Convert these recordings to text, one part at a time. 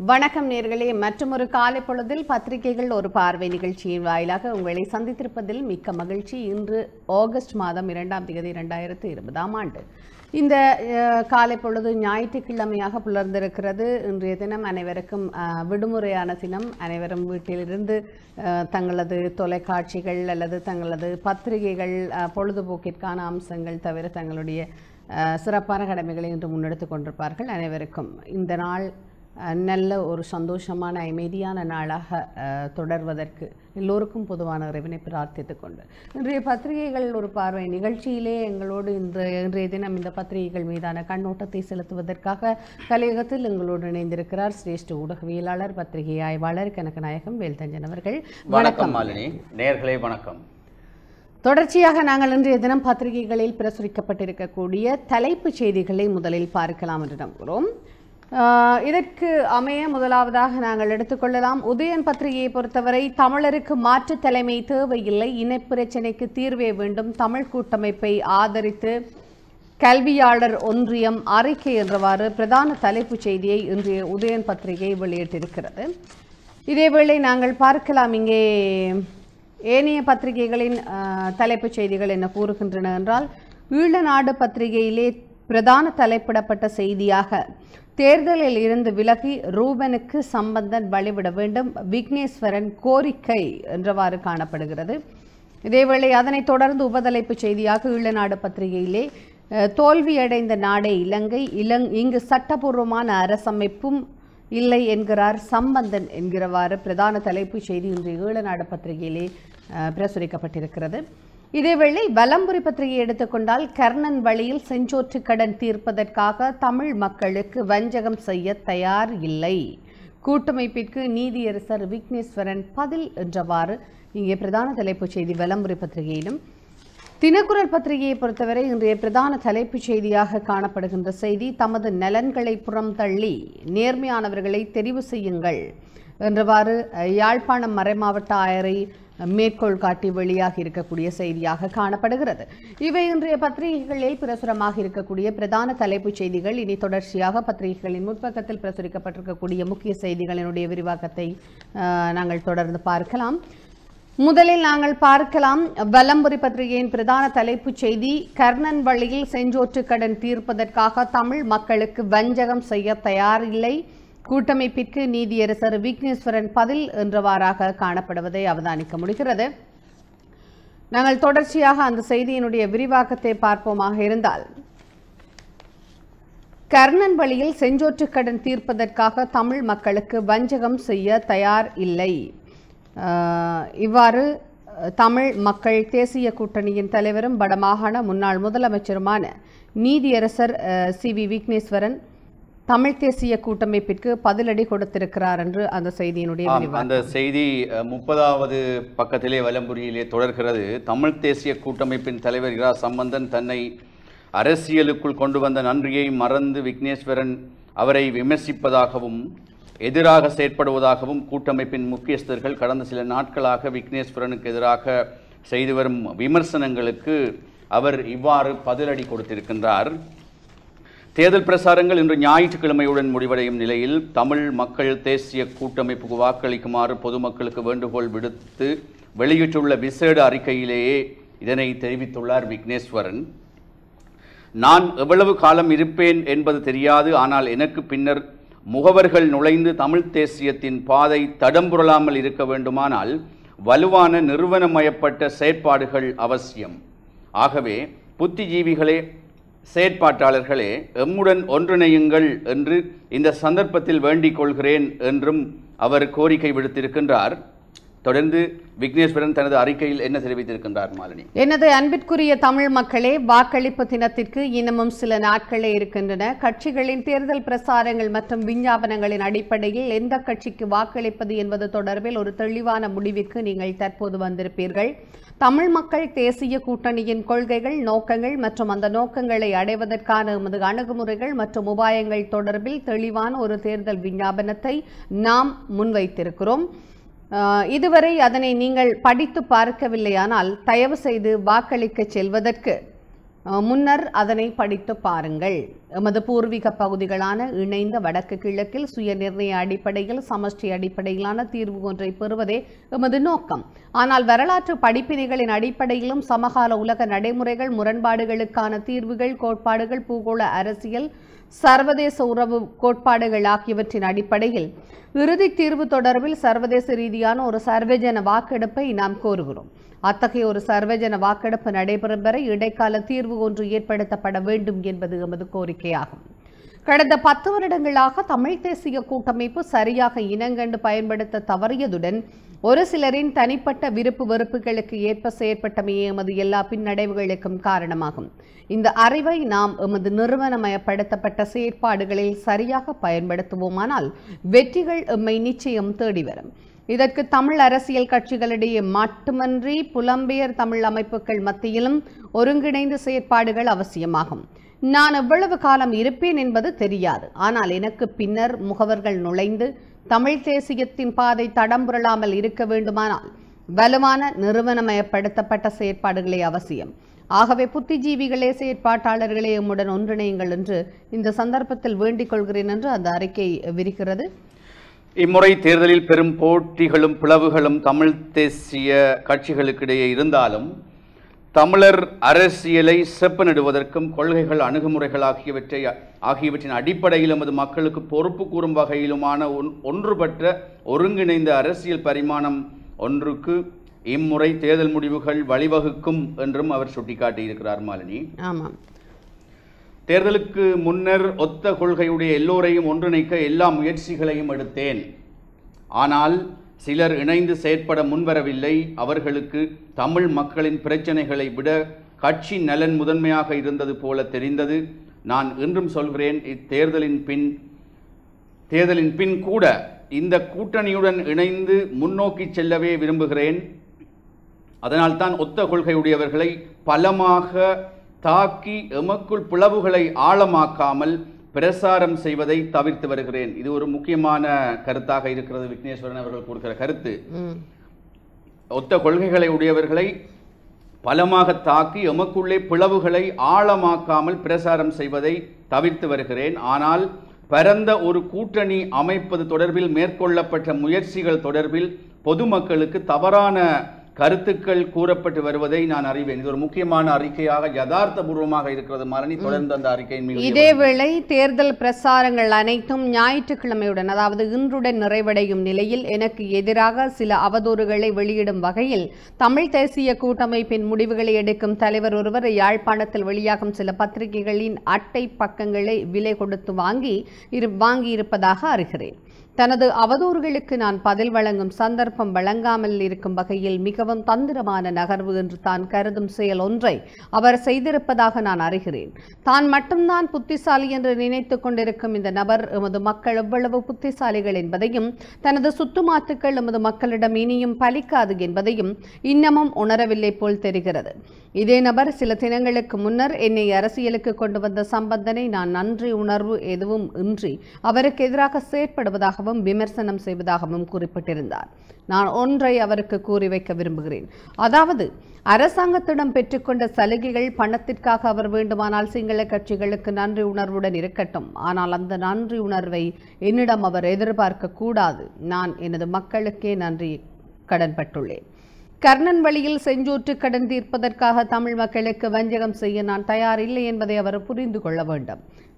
வணக்கம் நேர்களே, மற்றொரு காலை பொழுதில் பத்திரிகைகள் ஒரு பார்வை நிகழ்ச்சியின் வாயிலாக உங்களை சந்தித்திருப்பதில் மிக்க மகிழ்ச்சி. இன்று ஆகஸ்ட் மாதம் 2ஆம் தேதி 2020ஆம் ஆண்டு. இந்த காலை பொழுது ஞாயிற்றுக்கிழமையாக புலர்ந்திருக்கிறது. இன்றைய தினம் அனைவருக்கும் விடுமுறையான தினம். அனைவரும் வீட்டிலிருந்து தங்களது தொலைக்காட்சிகள் அல்லது தங்களது பத்திரிகைகள், பொழுதுபோக்கிற்கான அம்சங்கள் தவிர தங்களுடைய சிறப்பான கடமைகளை இன்று முன்னெடுத்து கொண்டிருப்பார்கள். அனைவருக்கும் இந்த நாள் நல்ல ஒரு சந்தோஷமான அமைதியான நாளாக தொடர்வதற்கு எல்லோருக்கும் பொதுவான இறைவனை பிரார்த்தித்துக் கொண்டு இன்றைய பத்திரிகைகள் ஒரு பார்வை நிகழ்ச்சியிலே எங்களோடு இன்றைய தினம் இந்த பத்திரிகைகள் மீதான கண்ணோட்டத்தை செலுத்துவதற்காக கலையகத்தில் எங்களோடு இணைந்திருக்கிறார் சிரேஷ்ட ஊடகவியலாளர், பத்திரிகை ஆய்வாளர் கனகநாயகம் வேல்தஞ்சன் அவர்கள். வணக்கம் மாலினி. நேயர்களே வணக்கம். தொடர்ச்சியாக நாங்கள் இன்றைய தினம் பத்திரிகைகளில் பிரசுரிக்கப்பட்டிருக்கக்கூடிய தலைப்புச் செய்திகளை முதலில் பார்க்கலாம் என்று நம்புகிறோம். இதற்கு அமைய முதலாவதாக நாங்கள் எடுத்துக்கொள்ளலாம். உதயன் பத்திரிகையை பொறுத்தவரை தமிழருக்கு மாற்று தலைமை தேவையில்லை, இனப்பிரச்சினைக்கு தீர்வே வேண்டும், தமிழ் கூட்டமைப்பை ஆதரித்து கல்வியாளர் ஒன்றியம் அறிக்கை என்றவாறு பிரதான தலைப்புச் செய்தியை இன்றைய உதயன் பத்திரிகை வெளியிட்டிருக்கிறது. இதேவேளை நாங்கள் பார்க்கலாம் இங்கே ஏனைய பத்திரிகைகளின் தலைப்புச் செய்திகள் என்ன கூறுகின்றன என்றால், ஈழநாடு பத்திரிகையிலே பிரதான தலைப்பிடப்பட்ட செய்தியாக தேர்தலில் இருந்து விலகி ரூபனுக்கு சம்பந்தன் வழிவிட வேண்டும், விக்னேஸ்வரன் கோரிக்கை என்றவாறு காணப்படுகிறது. இதேவேளை அதனைத் தொடர்ந்து உபதலைப்புச் செய்தியாக ஈழநாடு பத்திரிகையிலே தோல்வியடைந்த நாடே இலங்கை, இங்கு சட்டபூர்வமான அரசமைப்பும் இல்லை என்கிறார் சம்பந்தன் என்கிறவாறு பிரதான தலைப்புச் செய்தி இன்று ஈழநாடு பத்திரிகையிலே பிரசுரிக்கப்பட்டிருக்கிறது. இதேவேளை வலம்புரி பத்திரிகை எடுத்துக்கொண்டால், கர்ணன் வழியில் செஞ்சோற்று கடன் தீர்ப்பதற்காக தமிழ் மக்களுக்கு வஞ்சகம் செய்ய தயார் இல்லை, கூட்டமைப்பிற்கு நீதியரசர் விக்னேஸ்வரன் பதில் என்றவாறு இங்கே பிரதான தலைப்புச் செய்தி வலம்புரி பத்திரிகையிலும். தினக்குரல் பத்திரிகையை பொறுத்தவரை இன்றைய பிரதான தலைப்புச் செய்தியாக காணப்படுகின்ற செய்தி, தமது நலன்களை புறம் தள்ளி நேர்மையானவர்களை தெரிவு செய்யுங்கள் என்றவாறு யாழ்ப்பாணம் மறைமாவட்ட ஆயரை மேற்கோள் காட்டி வெளியாக இருக்கக்கூடிய செய்தியாக காணப்படுகிறது. இவை இன்றைய பத்திரிகைகளில் பிரசுரமாக இருக்கக்கூடிய பிரதான தலைப்புச் செய்திகள். இனி தொடர்ச்சியாக பத்திரிகைகளின் முற்பக்கத்தில் பிரசுரிக்கப்பட்டிருக்கக்கூடிய முக்கிய செய்திகளினுடைய விரிவாக்கத்தை நாங்கள் தொடர்ந்து பார்க்கலாம். முதலில் நாங்கள் பார்க்கலாம் வலம்புரி பத்திரிகையின் பிரதான தலைப்புச் செய்தி, கர்ணன் வழியில் செஞ்சோற்று கடன் தீர்ப்பதற்காக தமிழ் மக்களுக்கு வஞ்சகம் செய்ய தயாரில்லை, கூட்டமைப்பிற்கு நீதியரசர் விக்னேஸ்வரன் பதில் என்றவாறாக காணப்படுவதை அவதானிக்க முடிகிறது. நாங்கள் தொடர்ச்சியாக அந்த செய்தியினுடைய விரிவாக்கத்தை பார்ப்போமாக இருந்தால், கர்ணன் வழியில் செஞ்சோற்று கடன் தீர்ப்பதற்காக தமிழ் மக்களுக்கு வஞ்சகம் செய்ய தயார் இல்லை, இவ்வாறு தமிழ் மக்கள் தேசிய கூட்டணியின் தலைவரும் வடமாகாண முன்னாள் முதலமைச்சருமான நீதியரசர் சி.வி. விக்னேஸ்வரன் தமிழ் தேசிய கூட்டமைப்பிற்கு பதிலடி கொடுத்திருக்கிறார் என்று அந்த செய்தியினுடைய அந்த செய்தி 30வது பக்கத்திலே வலம்புரியிலே தொடர்கிறது. தமிழ் தேசிய கூட்டமைப்பின் தலைவர் இரா சம்பந்தன் தன்னை அரசியலுக்குள் கொண்டு வந்த நன்றியை மறந்து விக்னேஸ்வரன் அவரை விமர்சிப்பதாகவும் எதிராக செயற்படுவதாகவும் கூட்டமைப்பின் முக்கியஸ்தர்கள் கடந்த சில நாட்களாக விக்னேஸ்வரனுக்கு எதிராக செய்து வரும் விமர்சனங்களுக்கு அவர் இவ்வாறு பதிலடி கொடுத்திருக்கின்றார். தேர்தல் பிரசாரங்கள் இன்று ஞாயிற்றுக்கிழமையுடன் முடிவடையும் நிலையில் தமிழ் மக்கள் தேசிய கூட்டமைப்புக்கு வாக்களிக்குமாறு பொதுமக்களுக்கு வேண்டுகோள் விடுத்து வெளியிட்டுள்ள விசேட அறிக்கையிலேயே இதனை தெரிவித்துள்ளார் விக்னேஸ்வரன். நான் எவ்வளவு காலம் இருப்பேன் என்பது தெரியாது, ஆனால் எனக்கு பின்னர் முகவர்கள் நுழைந்து தமிழ் தேசியத்தின் பாதை தடம்புரளாமல் இருக்க வேண்டுமானால் வலுவான நிறுவனமயப்பட்ட செயற்பாடுகள் அவசியம். ஆகவே புத்திஜீவிகளே, செயற்பாட்டாளர்களே, எம்முடன் ஒன்றிணையுங்கள் என்று இந்த சந்தர்ப்பத்தில் வேண்டிக் கொள்கிறேன் என்றும் அவர் கோரிக்கை விடுத்திருக்கின்றார். தொடர்ந்து விக்னேஸ்வரன் தனது அறிக்கையில் என்ன தெரிவித்திருக்கின்றார் மாலினி? எனது அன்பிற்குரிய தமிழ் மக்களே, வாக்களிப்பு தினத்திற்கு இன்னமும் சில நாட்களே இருக்கின்றன. கட்சிகளின் தேர்தல் பிரசாரங்கள் மற்றும் விஞ்ஞாபனங்களின் அடிப்படையில் எந்த கட்சிக்கு வாக்களிப்பது என்பது தொடர்பில் ஒரு தெளிவான முடிவிற்கு நீங்கள் தற்போது வந்திருப்பீர்கள். தமிழ் மக்கள் தேசிய கூட்டணியின் கொள்கைகள், நோக்கங்கள் மற்றும் அந்த நோக்கங்களை அடைவதற்கான எமது அணுகுமுறைகள் மற்றும் உபாயங்கள் தொடர்பில் தெளிவான ஒரு தேர்தல் விஞ்ஞாபனத்தை நாம் முன்வைத்திருக்கிறோம். இதுவரை அதனை நீங்கள் படித்து பார்க்கவில்லையானால் தயவு செய்து வாக்களிக்க செல்வதற்கு முன்னர் அதனை படித்து பாருங்கள் எமது பூர்வீக பகுதிகளான இணைந்த வடக்கு கிழக்கில் சுயநிர்ணய அடிப்படையில் சமஷ்டி அடிப்படையிலான தீர்வு ஒன்றை பெறுவதே எமது நோக்கம். ஆனால் வரலாற்று படிப்பினைகளின் அடிப்படையிலும் சமகால உலக நடைமுறைகள், முரண்பாடுகளுக்கான தீர்வுகள், கோட்பாடுகள், பூகோள அரசியல், சர்வதேச உறவு கோட்பாடுகள் ஆகியவற்றின் அடிப்படையில் இறுதி தீர்வு தொடர்பில் சர்வதேச ரீதியான ஒரு சர்வஜன வாக்கெடுப்பை நாம் கோருகிறோம். அத்தகைய ஒரு சர்வஜன வாக்கெடுப்பு நடைபெறும் வரை இடைக்கால தீர்வு ஒன்று ஏற்படுத்தப்பட வேண்டும் என்பது எமது கோரிக்கையாகும். கடந்த 10 வருடங்களாக தமிழ் தேசிய கூட்டமைப்பு சரியாக இனங்கண்டு பயன்படுத்த தவறியதுடன் ஒரு சிலரின் தனிப்பட்ட விருப்பு வெறுப்புகளுக்கு ஏற்ப செயற்பட்டமையே எமது எல்லா பின்னடைவுகளுக்கும் காரணமாகும். இந்த அறிவை நாம் எமது நிறுவனமயப்படுத்தப்பட்ட செயற்பாடுகளில் சரியாக பயன்படுத்துவோமானால் வெற்றிகள் எம்மை நிச்சயம் தேடி வரும். இதற்கு தமிழ் அரசியல் கட்சிகளிடையே மட்டுமன்றி புலம்பெயர் தமிழ் அமைப்புகள் மத்தியிலும் ஒருங்கிணைந்த செயற்பாடுகள் அவசியமாகும். நான் எவ்வளவு காலம் இருப்பேன் என்பது தெரியாது. ஆனால் எனக்கு பின்னர் முகவர்கள் நுழைந்து தமிழ் தேசியத்தின் பாதை தடம்புரளாமல் இருக்க வேண்டுமானால் வலுவான நிறுவனமயப்படுத்தப்பட்ட செயற்பாடுகளே அவசியம். ஆகவே புத்திஜீவிகளே, செயற்பாட்டாளர்களே, எம்முடன் ஒன்றிணையுங்கள் என்று இந்த சந்தர்ப்பத்தில் வேண்டிக் கொள்கிறேன் என்று அந்த அறிக்கை விரிக்கிறது. இம்முறை தேர்தலில் பெரும் போட்டிகளும் பிளவுகளும் தமிழ் தேசிய கட்சிகளுக்கிடையே இருந்தாலும் தமிழர் அரசியலை செப்பனிடுவதற்கும் கொள்கைகள், அணுகுமுறைகள் ஆகியவற்றின் அடிப்படையில் எமது மக்களுக்கு பொறுப்பு கூறும் வகையிலுமான ஒன்றுபட்ட ஒருங்கிணைந்த அரசியல் பரிமாணம் ஒன்றுக்கு இம்முறை தேர்தல் முடிவுகள் வழிவகுக்கும் என்றும் அவர் சுட்டிக்காட்டியிருக்கிறார். மாலினி, ஆமாம், தேர்தலுக்கு முன்னர் ஒத்த கொள்கையுடைய எல்லோரையும் ஒன்றிணைக்க எல்லா முயற்சிகளையும் எடுத்தேன். ஆனால் சிலர் இணைந்து செயற்பட முன்வரவில்லை. அவர்களுக்கு தமிழ் மக்களின் பிரச்சனைகளை விட கட்சி நலன் முதன்மையாக இருந்தது போல தெரிந்தது. நான் இன்றும் சொல்கிறேன், தேர்தலின் பின் கூட இந்த கூட்டணியுடன் இணைந்து முன்னோக்கி செல்லவே விரும்புகிறேன். அதனால்தான் ஒத்த கொள்கையுடையவர்களை பலமாக தாக்கி எமக்குள் பிளவுகளை ஆழமாக்காமல் பிரசாரம் செய்வதை தவிர்த்து வருகிறேன். இது ஒரு முக்கியமான கருத்தாக இருக்கிறது. விக்னேஸ்வரன் அவர்கள் கொடுக்கிற கருத்து, ஒத்த கொள்கைகளை உடையவர்களை பலமாக தாக்கி எமக்குள்ளே பிளவுகளை ஆழமாக்காமல் பிரசாரம் செய்வதை தவிர்த்து வருகிறேன். ஆனால் பரந்த ஒரு கூட்டணி அமைப்பது தொடர்பில் மேற்கொள்ளப்பட்ட முயற்சிகள் தொடர்பில் பொதுமக்களுக்கு தவறான கருத்துக்கள் கூறப்பட்டு வருவதை நான் அறிவேன். இது ஒரு முக்கியமான அறிக்கையாக யதார்த்தபூர்வமாக இருக்கிறது. மாலினி, தொடர்ந்து அந்த அறிக்கையின் மீது. இதேவேளை தேர்தல் பிரசாரங்கள் அனைத்தும் ஞாயிற்றுக்கிழமையுடன், அதாவது இன்றுடன் நிறைவடையும் நிலையில் எனக்கு எதிராக சில அவதூறுகளை வெளியிடும் வகையில் தமிழ் தேசிய கூட்டமைப்பின் முடிவுகளை எடுக்கும் தலைவர் ஒருவர் யாழ்ப்பாணத்தில் வெளியாகும் சில பத்திரிகைகளின் அட்டை பக்கங்களை விலை கொடுத்து வாங்கியிருப்பதாக அறிகிறேன். தனது அவதூறுகளுக்கு நான் பதில் வழங்கும் சந்தர்ப்பம் வழங்காமல் இருக்கும் வகையில் மிகவும் தந்திரமான நகர்வு என்று தான் கருதும் செயல் ஒன்றை அவர் செய்திருப்பதாக நான் அறிகிறேன். தான் மட்டும்தான் புத்திசாலி என்று நினைத்து கொண்டிருக்கும் இந்த நபர் எமது மக்கள் எவ்வளவு புத்திசாலிகள் என்பதையும், தனது சுத்துமாத்துக்கள் எமது மக்களிடம் இனியும் பலிக்காது என்பதையும் இன்னமும் உணரவில்லை போல் தெரிகிறது. இதே நபர் சில தினங்களுக்கு முன்னர் என்னை அரசியலுக்கு கொண்டு வந்த சம்பந்தனை நான் நன்றி உணர்வு எதுவும் இன்றி அவருக்கு எதிராக செயற்படுவதாகவும் விமர்சனம் செய்வதாகவும் குறிப்பிட்டிருந்தார். நான் ஒன்றை அவருக்கு கூறி வைக்க விரும்புகிறேன். அதாவது, அரசாங்கத்திடம் பெற்றுக்கொண்ட சலுகைகள் பணத்திற்காக அவர் வேண்டுமானால் சிங்கள கட்சிகளுக்கு நன்றி உணர்வுடன் இருக்கட்டும். ஆனால் அந்த நன்றி உணர்வை என்னிடம் அவர் எதிர்பார்க்க கூடாது. நான் எனது மக்களுக்கே நன்றி கடன்பட்டுள்ளேன். கர்ணன் வழியில் செஞ்சோற்று கடன் தீர்ப்பதற்காக தமிழ் மக்களுக்கு வஞ்சகம் செய்ய நான் தயார் இல்லை என்பதை அவர் புரிந்து கொள்ள வேண்டும்.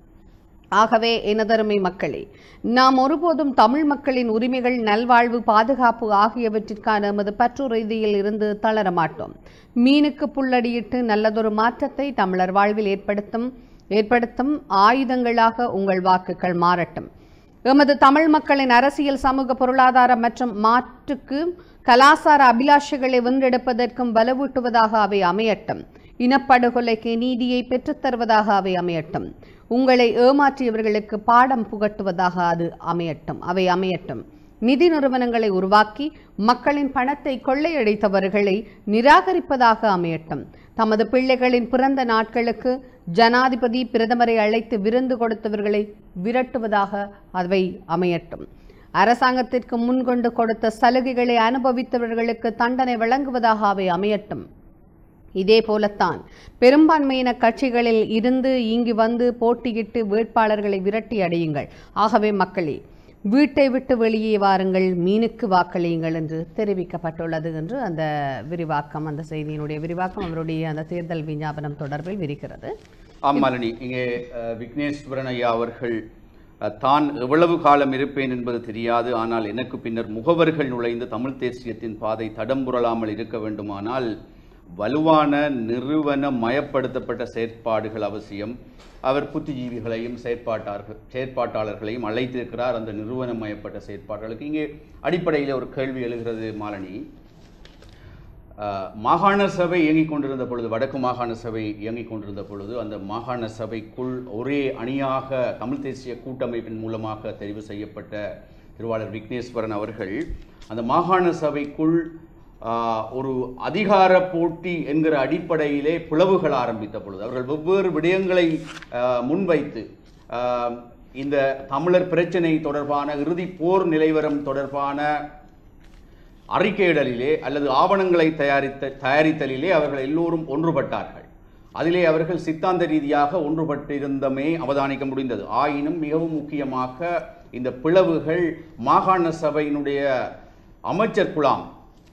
ஆகவே எனதருமை மக்களே, நாம் ஒருபோதும் தமிழ் மக்களின் உரிமைகள், நல்வாழ்வு, பாதுகாப்பு ஆகியவற்றிற்கான எமது பற்றுறுதியில் இருந்து தளர மாட்டோம். மீனுக்கு புல்லடியிட்டு நல்லதொரு மாற்றத்தை தமிழர் வாழ்வில் ஏற்படுத்தும் ஆயுதங்களாக உங்கள் வாக்குகள் மாறட்டும். எமது தமிழ் மக்களின் அரசியல், சமூக, பொருளாதார மற்றும் மாற்றுக்கு கலாசார அபிலாஷைகளை வென்றெடுப்பதற்கும் வலுவூட்டுவதாக அவை அமையட்டும். இனப்படுகொலைக்கு நீதியை பெற்றுத்தருவதாக அவை அமையட்டும். உங்களை ஏமாற்றியவர்களுக்கு பாடம் புகட்டுவதாக அவை அமையட்டும். நிதி நிறுவனங்களை உருவாக்கி மக்களின் பணத்தை கொள்ளையடித்தவர்களை நிராகரிப்பதாக அமையட்டும். தமது பிள்ளைகளின் பிறந்த நாட்களுக்கு ஜனாதிபதி, பிரதமரை அழைத்து விருந்து கொடுத்தவர்களை விரட்டுவதாக அவை அமையட்டும். அரசாங்கத்திற்கு முன்கொண்டு கொடுத்த சலுகைகளை அனுபவித்தவர்களுக்கு தண்டனை வழங்குவதாக அவை அமையட்டும். இதே போலத்தான் பெரும்பான்மையின கட்சிகளில் இருந்து இங்கு வந்து போட்டியிட்டு வேட்பாளர்களை விரட்டி அடையுங்கள். ஆகவே மக்களே, வீட்டை விட்டு வெளியே வாருங்கள், மீனுக்கு வாக்களியுங்கள் என்று தெரிவிக்கப்பட்டுள்ளது என்று அந்த விரிவாக்கம், அந்த செய்தியினுடைய விரிவாக்கம் அவருடைய அந்த தேர்தல் விஞ்ஞாபனம் தொடர்பில் விரிக்கிறது. ஆமாலினி, இங்கே விக்னேஸ்வரன் ஐயா அவர்கள் தான் எவ்வளவு காலம் இருப்பேன் என்பது தெரியாது, ஆனால் எனக்கு பின்னர் முகவர்கள் நுழைந்து தமிழ் தேசியத்தின் பாதை தடம்புரளாமல் இருக்க வேண்டுமானால் வலுவான நிறுவன மயப்படுத்தப்பட்ட செயற்பாடுகள் அவசியம். அவர் புத்திஜீவிகளையும் செயற்பாட்டாளர்களையும் அழைத்திருக்கிறார் அந்த நிறுவனமயப்பட்ட செயற்பாடுகளுக்கு. இங்கே அடிப்படையில் ஒரு கேள்வி எழுகிறது மாலினி. மாகாண சபை இயங்கிக் கொண்டிருந்த பொழுது, வடக்கு மாகாண சபை இயங்கிக் கொண்டிருந்த பொழுது, அந்த மாகாண சபைக்குள் ஒரே அணியாக தமிழ் தேசிய கூட்டமைப்பின் மூலமாக தெரிவு செய்யப்பட்ட திருவாளர் விக்னேஸ்வரன் அவர்கள் அந்த மாகாண சபைக்குள் ஒரு அதிகார போட்டி என்கிற அடிப்படையிலே பிளவுகள் ஆரம்பித்த பொழுது அவர்கள் வெவ்வேறு விடயங்களை முன்வைத்து இந்த தமிழர் பிரச்சினை தொடர்பான இறுதி போர் நிலைவரம் தொடர்பான அறிக்கையிடலிலே அல்லது ஆவணங்களை தயாரித்தலிலே அவர்கள் எல்லோரும் ஒன்றுபட்டார்கள். அதிலே அவர்கள் சித்தாந்த ரீதியாக ஒன்றுபட்டிருந்தமே அவதானிக்க முடிந்தது. ஆயினும் மிகவும் முக்கியமாக இந்த பிளவுகள் மாகாண சபையினுடைய அமைச்சர் குழாம்,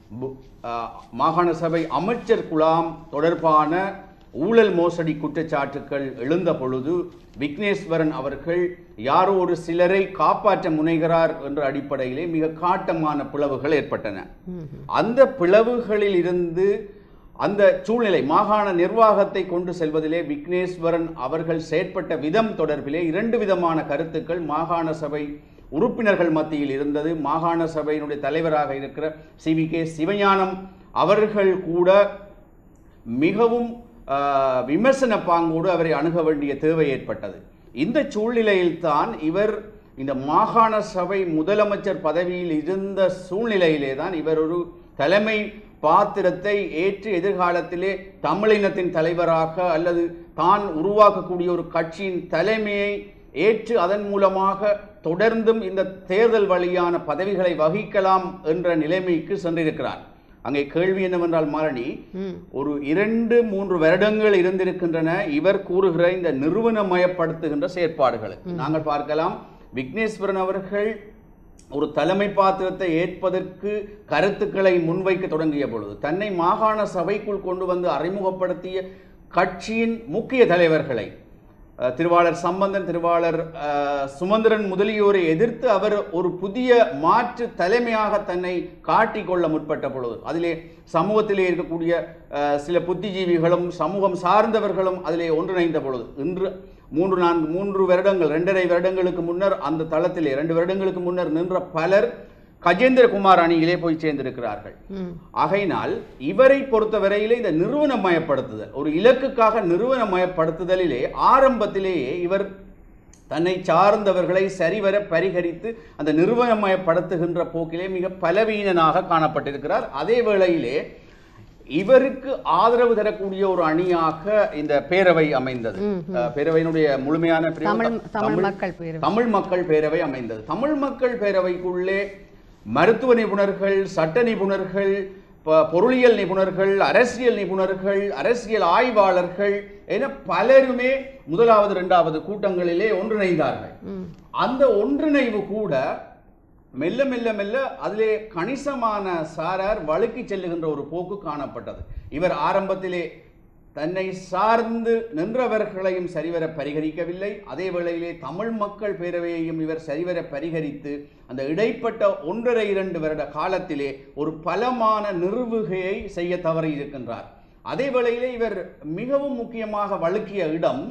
மாகாண சபை அமைச்சர் குழாம் தொடர்பான ஊழல் மோசடி குற்றச்சாட்டுக்கள் எழுந்த பொழுது விக்னேஸ்வரன் அவர்கள் யாரோ ஒரு சிலரை காப்பாற்ற முனைகிறார் என்ற அடிப்படையிலே மிக காட்டமான பிளவுகள் ஏற்பட்டன. அந்த பிளவுகளில் இருந்து அந்த சூழ்நிலை மாகாண நிர்வாகத்தை கொண்டு செல்வதிலே விக்னேஸ்வரன் அவர்கள் செயற்பட்ட விதம் தொடர்பிலே இரண்டு விதமான கருத்துக்கள் மாகாண சபை உறுப்பினர்கள் மத்தியில் இருந்தது. மாகாண சபையினுடைய தலைவராக இருக்கிற CVK சிவஞானம் அவர்கள் கூட மிகவும் விமர்சன பாங்கோடு அவரை அணுக வேண்டிய தேவை ஏற்பட்டது. இந்த சூழ்நிலையில்தான் இவர் இந்த மாகாண சபை முதலமைச்சர் பதவியில் இருந்த சூழ்நிலையிலே தான் இவர் ஒரு தலைமை பாத்திரத்தை ஏற்று எதிர்காலத்திலே தமிழினத்தின் தலைவராக அல்லது தான் உருவாக்கக்கூடிய ஒரு கட்சியின் தலைமையை ஏற்று அதன் மூலமாக தொடர்ந்தும் இந்த தேர்தல் வழியான பதவிகளை வகிக்கலாம் என்ற நிலைமைக்கு சென்றிருக்கிறார். அங்கே கேள்வி என்னவென்றால் மாலினி, ஒரு 2-3 வருடங்கள் இருந்திருக்கின்றன இவர் கூறுகிற இந்த நிறுவனமயப்படுத்துகின்ற செயற்பாடுகளுக்கு. நாங்கள் பார்க்கலாம், விக்னேஸ்வரன் அவர்கள் ஒரு தலைமை பாத்திரத்தை ஏற்பதற்கு கருத்துக்களை முன்வைக்க தொடங்கிய பொழுது தன்னை மாகாண சபைக்குள் கொண்டு வந்து அறிமுகப்படுத்திய கட்சியின் முக்கிய தலைவர்களை திருவாளர் சம்பந்தன், திருவாளர் சுமந்திரன் முதலியோரை எதிர்த்து அவர் ஒரு புதிய மாற்று தலைமையாக தன்னை காட்டிக்கொள்ள முற்பட்ட பொழுது அதிலே சமூகத்திலே இருக்கக்கூடிய சில புத்திஜீவிகளும் சமூகம் சார்ந்தவர்களும் அதிலே ஒன்றிணைந்த பொழுது இன்று 3 வருடங்கள் 2.5 வருடங்களுக்கு முன்னர் அந்த தளத்திலே 2 வருடங்களுக்கு முன்னர் நின்ற பலர் கஜேந்திரகுமார் அணியிலே போய் சேர்ந்திருக்கிறார்கள். ஆகையினால் இவரை பொறுத்தவரையிலே இந்த நிறுவனமயப்படுத்துதல், ஒரு இலக்குக்காக நிறுவனமயப்படுத்துதலிலே ஆரம்பத்திலேயே இவர் தன்னை சார்ந்தவர்களை சரிவர பரிகரித்து அந்த நிறுவனமயப்படுத்துகின்ற போக்கிலே மிக பலவீனனாக காணப்பட்டிருக்கிறார். அதே வேளையிலே இவருக்கு ஆதரவு தரக்கூடிய ஒரு அணியாக இந்த பேரவை அமைந்தது. பேரவையினுடைய முழுமையான தமிழ் மக்கள் பேரவை அமைந்தது. தமிழ் மக்கள் பேரவைக்குள்ளே மருத்துவ நிபுணர்கள், சட்ட நிபுணர்கள், பொருளியல் நிபுணர்கள், அரசியல் நிபுணர்கள், அரசியல் ஆய்வாளர்கள் என பலருமே 1வது 2வது கூட்டங்களிலே ஒன்றிணைந்தார்கள். அந்த ஒன்றிணைவு கூட மெல்ல மெல்ல மெல்ல அதிலே கணிசமான சாரார் வழுக்கி செல்லுகின்ற ஒரு போக்கு காணப்பட்டது. இவர் ஆரம்பத்திலே தன்னை சார்ந்து நின்றவர்களையும் சரிவர பரிகரிக்கவில்லை. அதே வேளையிலே தமிழ் மக்கள் பேரவையையும் இவர் சரிவர பரிகரித்து அந்த இடைப்பட்ட 1.5-2 வருட காலத்திலே ஒரு பலமான நிறுவுகையை செய்ய தவறி இருக்கின்றார். அதே வேளையிலே இவர் மிகவும் முக்கியமாக வழுக்கிய இடம்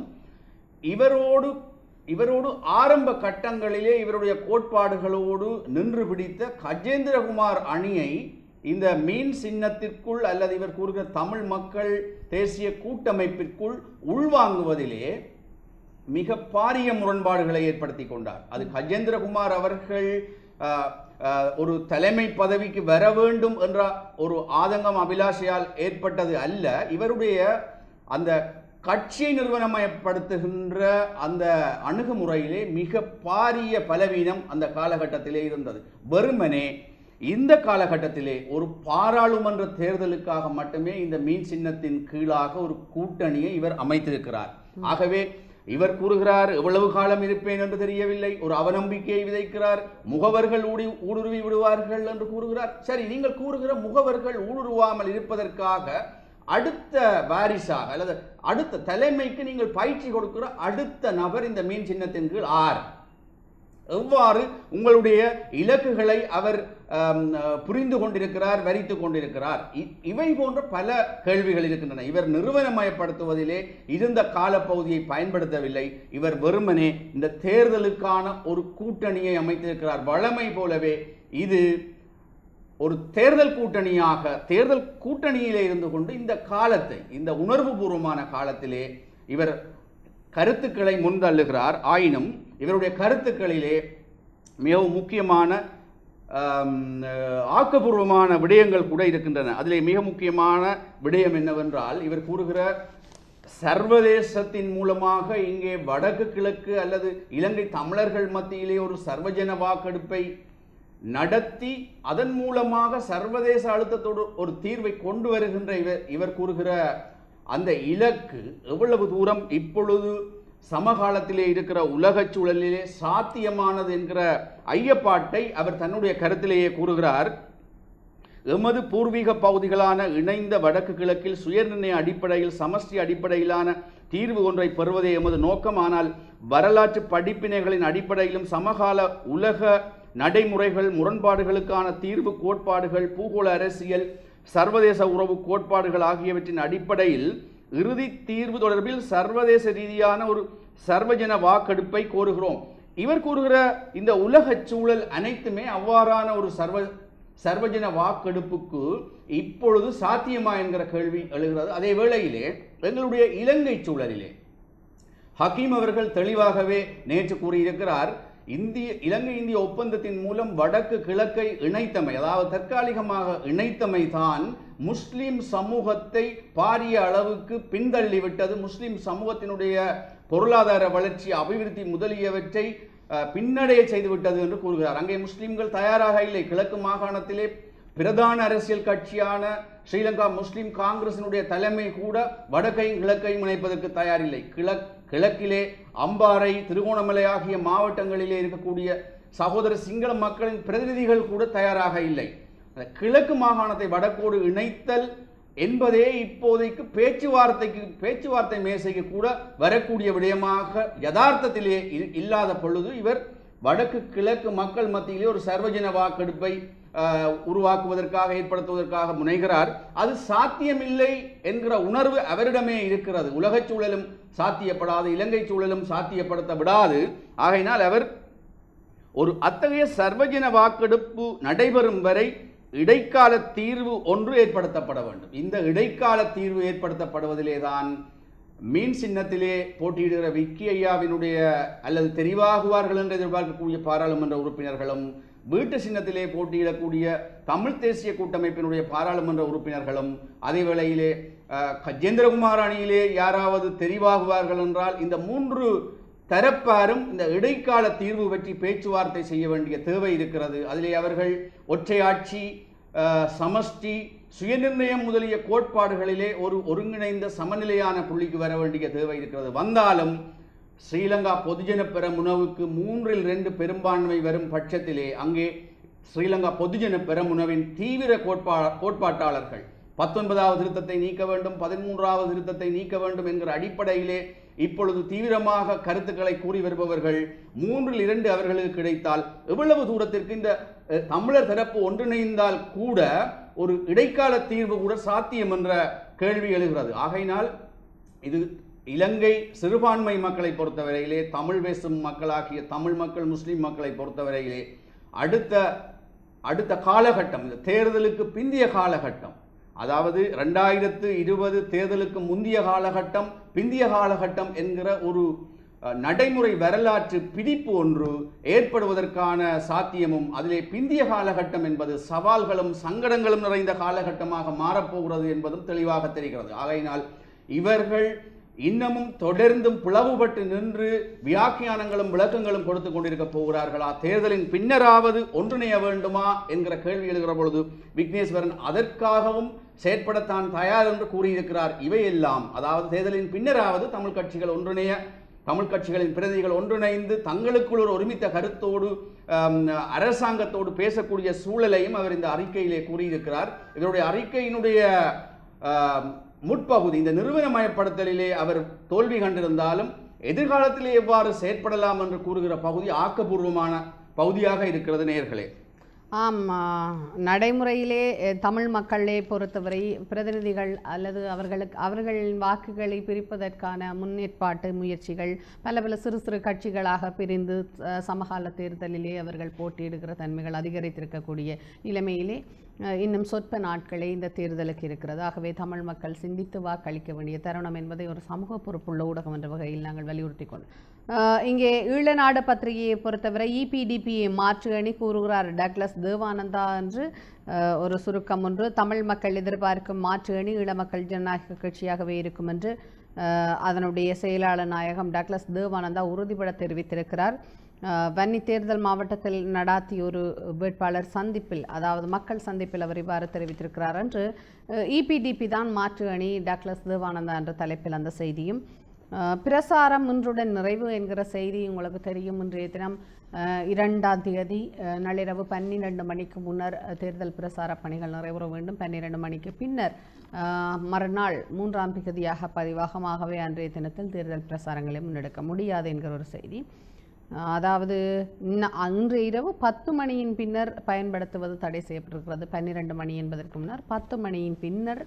இவரோடு ஆரம்ப கட்டங்களிலே இவருடைய கோட்பாடுகளோடு நின்று பிடித்த கஜேந்திரகுமார் அணியை இந்த மீன் சின்னத்திற்குள் அல்லது இவர் கூறுகிற தமிழ் மக்கள் தேசிய கூட்டமைப்பிற்குள் உள்வாங்குவதிலே மிக பாரிய முரண்பாடுகளை ஏற்படுத்தி கொண்டார். அது கஜேந்திரகுமார் அவர்கள் ஒரு தலைமை பதவிக்கு வர வேண்டும் என்ற ஒரு ஆதங்கம் அபிலாஷையால் ஏற்பட்டது அல்ல. இவருடைய அந்த கட்சியை நிறுவனமயப்படுத்துகின்ற அந்த அணுகுமுறையிலே மிக பாரிய பலவீனம் அந்த காலகட்டத்திலே இருந்தது. வெறுமனே இந்த காலகட்டத்திலே ஒரு பாராளுமன்ற தேர்தலுக்காக மட்டுமே இந்த மீன் சின்னத்தின் கீழாக ஒரு கூட்டணியை இவர் அமைத்திருக்கிறார். ஆகவே இவர் கூறுகிறார் எவ்வளவு காலம் இருப்பேன் என்று தெரியவில்லை, ஒரு அவநம்பிக்கையை விதைக்கிறார், முகவர்கள் ஊடுருவி விடுவார்கள் என்று கூறுகிறார். சரி, நீங்கள் கூறுகிற முகவர்கள் ஊடுருவாமல் இருப்பதற்காக அடுத்த வாரிசாக அல்லது அடுத்த தலைமைக்கு நீங்கள் பயிற்சி கொடுக்கிற அடுத்த நபர் இந்த மீன் சின்னத்தின் கீழ் ஆர்? எவ்வாறு உங்களுடைய இலக்குகளை அவர் புரிந்து கொண்டிருக்கிறார், வரித்துக் கொண்டிருக்கிறார்? இவை போன்ற பல கேள்விகள் இருக்கின்றன. இவர் நிறுவனமயப்படுத்துவதிலே இருந்த காலப்பகுதியை பயன்படுத்தவில்லை. இவர் வெறுமனே இந்த தேர்தலுக்கான ஒரு கூட்டணியை அமைத்திருக்கிறார். வழமை போலவே இது ஒரு தேர்தல் கூட்டணியாக, தேர்தல் கூட்டணியிலே இருந்து கொண்டு இந்த காலத்தை, இந்த உணர்வுபூர்வமான காலத்திலே இவர் கருத்துக்களை முன்தள்ளுகிறார். ஆயினும் இவருடைய கருத்துக்களிலே மிகவும் முக்கியமான ஆக்கப்பூர்வமான விடயங்கள் கூட இருக்கின்றன. அதிலே மிக முக்கியமான விடயம் என்னவென்றால், இவர் கூறுகிற சர்வதேசத்தின் மூலமாக இங்கே வடக்கு கிழக்கு அல்லது இலங்கை தமிழர்கள் மத்தியிலே ஒரு சர்வஜன வாக்கெடுப்பை நடத்தி அதன் மூலமாக சர்வதேச அழுத்தத்தோடு ஒரு தீர்வை கொண்டு வருகின்ற இவர் கூறுகிற அந்த இலக்கு எவ்வளவு தூரம் இப்பொழுது சமகாலத்திலே இருக்கிற உலகச் சூழலிலே சாத்தியமானது என்கிற ஐயப்பாட்டை அவர் தன்னுடைய கருத்திலேயே கூறுகிறார். எமது பூர்வீக பகுதிகளான இணைந்த வடக்கு கிழக்கில் சுயநிர்ணய அடிப்படையில் சமஷ்டி அடிப்படையிலான தீர்வு ஒன்றை பெறுவதே எமது நோக்கம். ஆனால் வரலாற்று படிப்பினைகளின் அடிப்படையிலும் சமகால உலக நடைமுறைகள், முரண்பாடுகளுக்கான தீர்வு கோட்பாடுகள், பூகோள அரசியல், சர்வதேச உறவு கோட்பாடுகள் ஆகியவற்றின் அடிப்படையில் இறுதி தீர்வு தொடர்பில் சர்வதேச ரீதியான ஒரு சர்வஜன வாக்கெடுப்பை கோருகிறோம். இவர் கூறுகிற இந்த உலக சூழல் அனைத்துமே அவ்வாறான ஒரு சர்வஜன வாக்கெடுப்புக்கு இப்பொழுது சாத்தியமா என்கிற கேள்வி எழுகிறது. அதே வேளையிலே எங்களுடைய இலங்கை சூழலிலே ஹக்கீம் அவர்கள் தெளிவாகவே நேற்று கூறியிருக்கிறார், இலங்கை இந்திய ஒப்பந்தத்தின் மூலம் வடக்கு கிழக்கை இணைத்தமை, அதாவது தற்காலிகமாக இணைத்தமை தான் முஸ்லிம் சமூகத்தை பாரிய அளவுக்கு பின்தள்ளிவிட்டது. முஸ்லிம் சமூகத்தினுடைய பொருளாதார வளர்ச்சி, அபிவிருத்தி முதலியவற்றை பின்னடைய செய்துவிட்டது என்று கூறுகிறார். அங்கே முஸ்லிம்கள் தயாராக இல்லை. கிழக்கு மாகாணத்திலே பிரதான அரசியல் கட்சியான ஸ்ரீலங்கா முஸ்லிம் காங்கிரசினுடைய தலைமை கூட வடக்கையும் கிழக்கையும் இணைப்பதற்கு தயாரில்லை. கிழக்கிலே அம்பாறை, திருகோணமலை ஆகிய மாவட்டங்களிலே இருக்கக்கூடிய சகோதர சிங்கள மக்களின் பிரதிநிதிகள் கூட தயாராக இல்லை. கிழக்கு மாகாணத்தை வடக்கோடு இணைத்தல் என்பதே இப்போதைக்கு பேச்சுவார்த்தை மேசைக்கு கூட வரக்கூடிய விடயமாக யதார்த்தத்திலே இல்லாத பொழுது இவர் வடக்கு கிழக்கு மக்கள் மத்தியிலே ஒரு சர்வஜன வாக்கெடுப்பை உருவாக்குவதற்காக, ஏற்படுத்துவதற்காக முனைகிறார். அது சாத்தியமில்லை என்கிற உணர்வு அவரிடமே இருக்கிறது. உலகச் சூழலும் சாத்தியப்படாது, இலங்கை சூழலும் சாத்தியப்படுத்த விடாது. ஆகையினால் அவர் ஒரு அத்தகைய சர்வஜன வாக்கெடுப்பு நடைபெறும் வரை இடைக்கால தீர்வு ஒன்று ஏற்படுத்தப்பட வேண்டும். இந்த இடைக்கால தீர்வு ஏற்படுத்தப்படுவதிலே தான் மீன் சின்னத்திலே போட்டியிடுகிற விக்கி ஐயாவினுடைய அல்லது தெரிவாகுவார்கள் என்று எதிர்பார்க்கக்கூடிய பாராளுமன்ற உறுப்பினர்களும், வீட்டு சின்னத்திலே போட்டியிடக்கூடிய தமிழ் தேசிய கூட்டமைப்பினுடைய பாராளுமன்ற உறுப்பினர்களும், அதே வேளையிலே கஜேந்திரகுமார் அணியிலே யாராவது தெரிவாகுவார்கள் என்றால் இந்த மூன்று தரப்பாரும் இந்த இடைக்கால தீர்வு பற்றி பேச்சுவார்த்தை செய்ய வேண்டிய தேவை இருக்கிறது. அதிலே அவர்கள் ஒற்றையாட்சி, சமஷ்டி, சுயநிர்ணயம் முதலிய கோட்பாடுகளிலே ஒரு ஒருங்கிணைந்த சமநிலையான புள்ளிக்கு வர வேண்டிய தேவை இருக்கிறது. வந்தாலும் ஸ்ரீலங்கா பொதுஜன பெரமுனவுக்கு 3/2 பெரும்பான்மை வரும் பட்சத்திலே அங்கே ஸ்ரீலங்கா பொதுஜன பெரமுனவின் தீவிர கோட்பாட்டாளர்கள் 19வது திருத்தத்தை நீக்க வேண்டும், 13வது திருத்தத்தை நீக்க வேண்டும் என்கிற அடிப்படையிலே இப்பொழுது தீவிரமாக கருத்துக்களை கூறி வருபவர்கள் 3/2 அவர்களுக்கு கிடைத்தால் எவ்வளவு தூரத்திற்கு இந்த தமிழர் தரப்பு ஒன்றிணைந்தால் கூட ஒரு இடைக்கால தீர்வு கூட சாத்தியம் என்ற கேள்வி எழுகிறது. ஆகையினால் இது இலங்கை சிறுபான்மை மக்களை பொறுத்தவரையிலே, தமிழ் பேசும் மக்களாகிய தமிழ் மக்கள், முஸ்லிம் மக்களை பொறுத்தவரையிலே அடுத்த காலகட்டம், இந்த தேர்தலுக்கு பிந்திய காலகட்டம், அதாவது 2020 தேர்தலுக்கு முந்திய காலகட்டம், பிந்திய காலகட்டம் என்கிற ஒரு நடைமுறை வரலாற்று பிடிப்பு ஒன்று ஏற்படுவதற்கான சாத்தியமும், அதிலே பிந்திய காலகட்டம் என்பது சவால்களும் சங்கடங்களும் நிறைந்த காலகட்டமாக மாறப்போகிறது என்பதும் தெளிவாக தெரிகிறது. ஆகையினால் இவர்கள் இன்னமும் தொடர்ந்தும் பிளவுபட்டு நின்று வியாக்கியானங்களும் விளக்கங்களும் கொடுத்து கொண்டிருக்க போகிறார்களா? தேர்தலின் பின்னராவது ஒன்றிணைய வேண்டுமா என்கிற கேள்வி எழுகிற பொழுது விக்னேஸ்வரன் அதற்காகவும் செயற்படத்தான் தயார் என்று கூறியிருக்கிறார். இவையெல்லாம் அதாவது தேர்தலின் பின்னராவது தமிழ் கட்சிகள் ஒன்றிணைய, தமிழ் கட்சிகளின் பிரதிநிதிகள் ஒன்றிணைந்து தங்களுக்குள் ஒரு ஒருமித்த கருத்தோடு அரசாங்கத்தோடு பேசக்கூடிய சூழலையும் அவர் இந்த அறிக்கையிலே கூறியிருக்கிறார். இதனுடைய அறிக்கையினுடைய முற்பகுதி இந்த நிறுவனமயப்படுத்தலிலே அவர் தோல்வி கண்டிருந்தாலும் எதிர்காலத்திலே எவ்வாறு செயற்படலாம் என்று கூறுகிற பகுதி ஆக்கப்பூர்வமான பகுதியாக இருக்கிறது நேயர்களே. நடைமுறையிலே தமிழ் மக்களை பொறுத்தவரை பிரதிநிதிகள் அல்லது அவர்களின் வாக்குகளை பிரிப்பதற்கான முன்னேற்பாட்டு முயற்சிகள் பல சிறு சிறு கட்சிகளாக பிரிந்து சமகால தேர்தலிலே அவர்கள் போட்டியிடுகிற தன்மைகள் அதிகரித்திருக்கக்கூடிய நிலைமையிலே இன்னும் சொற்ப நாட்களே இந்த தேர்தலுக்கு இருக்கிறது. ஆகவே தமிழ் மக்கள் சிந்தித்து வாக்களிக்க வேண்டிய தருணம் என்பதை ஒரு சமூக பொறுப்புள்ள ஊடகம் என்ற வகையில் நாங்கள் வலியுறுத்தி கொண்டோம். இங்கே ஈழநாடு பத்திரிகையை பொறுத்தவரை இபிடிபியை மாற்று அணி கூறுகிறார் டக்ளஸ் தேவானந்தா என்று ஒரு சுருக்கம் ஒன்று. தமிழ் மக்கள் எதிர்பார்க்கும் மாற்று அணி ஈழ மக்கள் ஜனநாயக கட்சியாகவே இருக்கும் என்று அதனுடைய செயலாளர் நாயகம் டக்ளஸ் தேவானந்தா உறுதிபட தெரிவித்திருக்கிறார். வன்னி தேர்தல் மாவட்டத்தில் நடாத்திய ஒரு வேட்பாளர் சந்திப்பில், அதாவது மக்கள் சந்திப்பில் அவர் இவ்வாறு தெரிவித்திருக்கிறார் என்று இபிடிபி தான் மாற்று அணி டக்ளஸ் தேவானந்தா என்ற தலைப்பில் அந்த செய்தியும். பிரசாரம் இன்றுடன் நிறைவு என்கிற செய்தி உங்களுக்கு தெரியும். இன்றைய தினம் 2ஆம் தேதி நள்ளிரவு 12 மணிக்கு முன்னர் தேர்தல் பிரசார பணிகள் நிறைவேற வேண்டும். 12 மணிக்கு பின்னர் மறுநாள் 3ஆம் தேதியாக பதிவாகவே அன்றைய தினத்தில் தேர்தல் பிரசாரங்களை முன்னெடுக்க முடியாது என்கிற ஒரு செய்தி. அதாவது அன்று இரவு 10 மணியின் பின்னர் பயன்படுத்துவது தடை செய்யப்பட்டிருக்கிறது. 12 மணி என்பதற்கு முன்னர் 10 மணியின் பின்னர்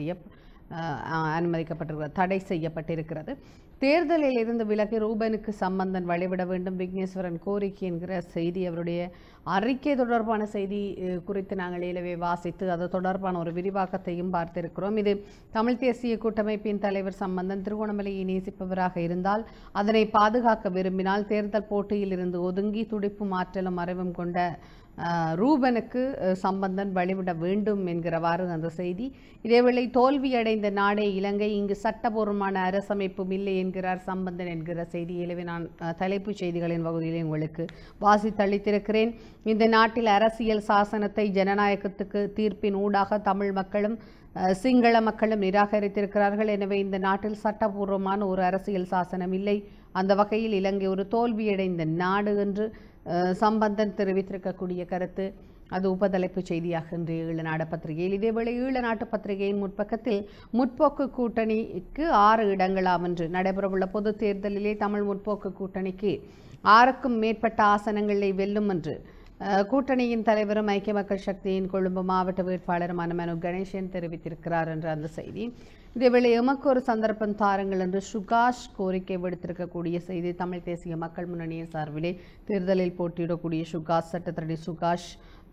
தடை செய்யப்பட்டிருக்கிறது. தேர்தலில் இருந்து விலகி ரூபனுக்கு சம்பந்தன் வழிவிட வேண்டும் விக்னேஸ்வரன் கோரிக்கை என்கிற செய்தி, அவருடைய அறிக்கை தொடர்பான செய்தி குறித்து நாங்கள் ஏலவே வாசித்து அது தொடர்பான ஒரு விரிவாக்கத்தையும் பார்த்திருக்கிறோம். இது தமிழ் தேசிய கூட்டமைப்பின் தலைவர் சம்பந்தன் திருகோணமலையை நேசிப்பவராக இருந்தால், அதனை பாதுகாக்க விரும்பினால் தேர்தல் போட்டியில் இருந்து ஒதுங்கி துடிப்பு மாற்றலும் அறிவும் கொண்ட ரூபனுக்கு சம்பந்தன் வழிவிட வேண்டும் என்கிறவாறு அந்த செய்தி. இதேவேளை தோல்வியடைந்த நாடே இலங்கை, இங்கு சட்டபூர்வமான அரசமைப்பும் இல்லை என்கிறார் சம்பந்தன் என்கிற செய்தி. எனவே நான் தலைப்புச் செய்திகளின் வகுதியில் உங்களுக்கு வாசித்தளித்திருக்கிறேன். இந்த நாட்டில் அரசியல் சாசனத்தை ஜனநாயகத்துக்கு தீர்ப்பின் ஊடாக தமிழ் மக்களும் சிங்கள மக்களும் நிராகரித்திருக்கிறார்கள். எனவே இந்த நாட்டில் சட்டபூர்வமான ஒரு அரசியல் சாசனம் இல்லை. அந்த வகையில் இலங்கை ஒரு தோல்வியடைந்த நாடு என்று சம்பந்தன் தெரிவித்திருக்கக்கூடிய கருத்து அது உபதலைப்பு செய்தியாக இன்றைய ஈழநாடு பத்திரிகையில். இதேவேளை ஈழநாட்டு பத்திரிகையின் முற்பக்கத்தில் முற்போக்கு கூட்டணிக்கு 6 இடங்களாம் என்று நடைபெறவுள்ள பொது தேர்தலிலே தமிழ் முற்போக்கு கூட்டணிக்கு 6க்கும் மேற்பட்ட ஆசனங்களை வெல்லும் என்று கூட்டணியின் தலைவரும் ஐக்கிய மக்கள் சக்தியின் கொழும்பு மாவட்ட வேட்பாளருமான மனு கணேசன் தெரிவித்திருக்கிறார் என்ற அந்த செய்தி. இதேவேளை எமக்கு ஒரு சந்தர்ப்பம் தாருங்கள் என்று சுகாஷ் கோரிக்கை விடுத்திருக்கக்கூடிய செய்தி. தமிழ் தேசிய மக்கள் முன்னணியின் சார்பிலே தேர்தலில் போட்டியிடக்கூடிய சுகாஷ், சட்டத்தரணி சுகாஷ்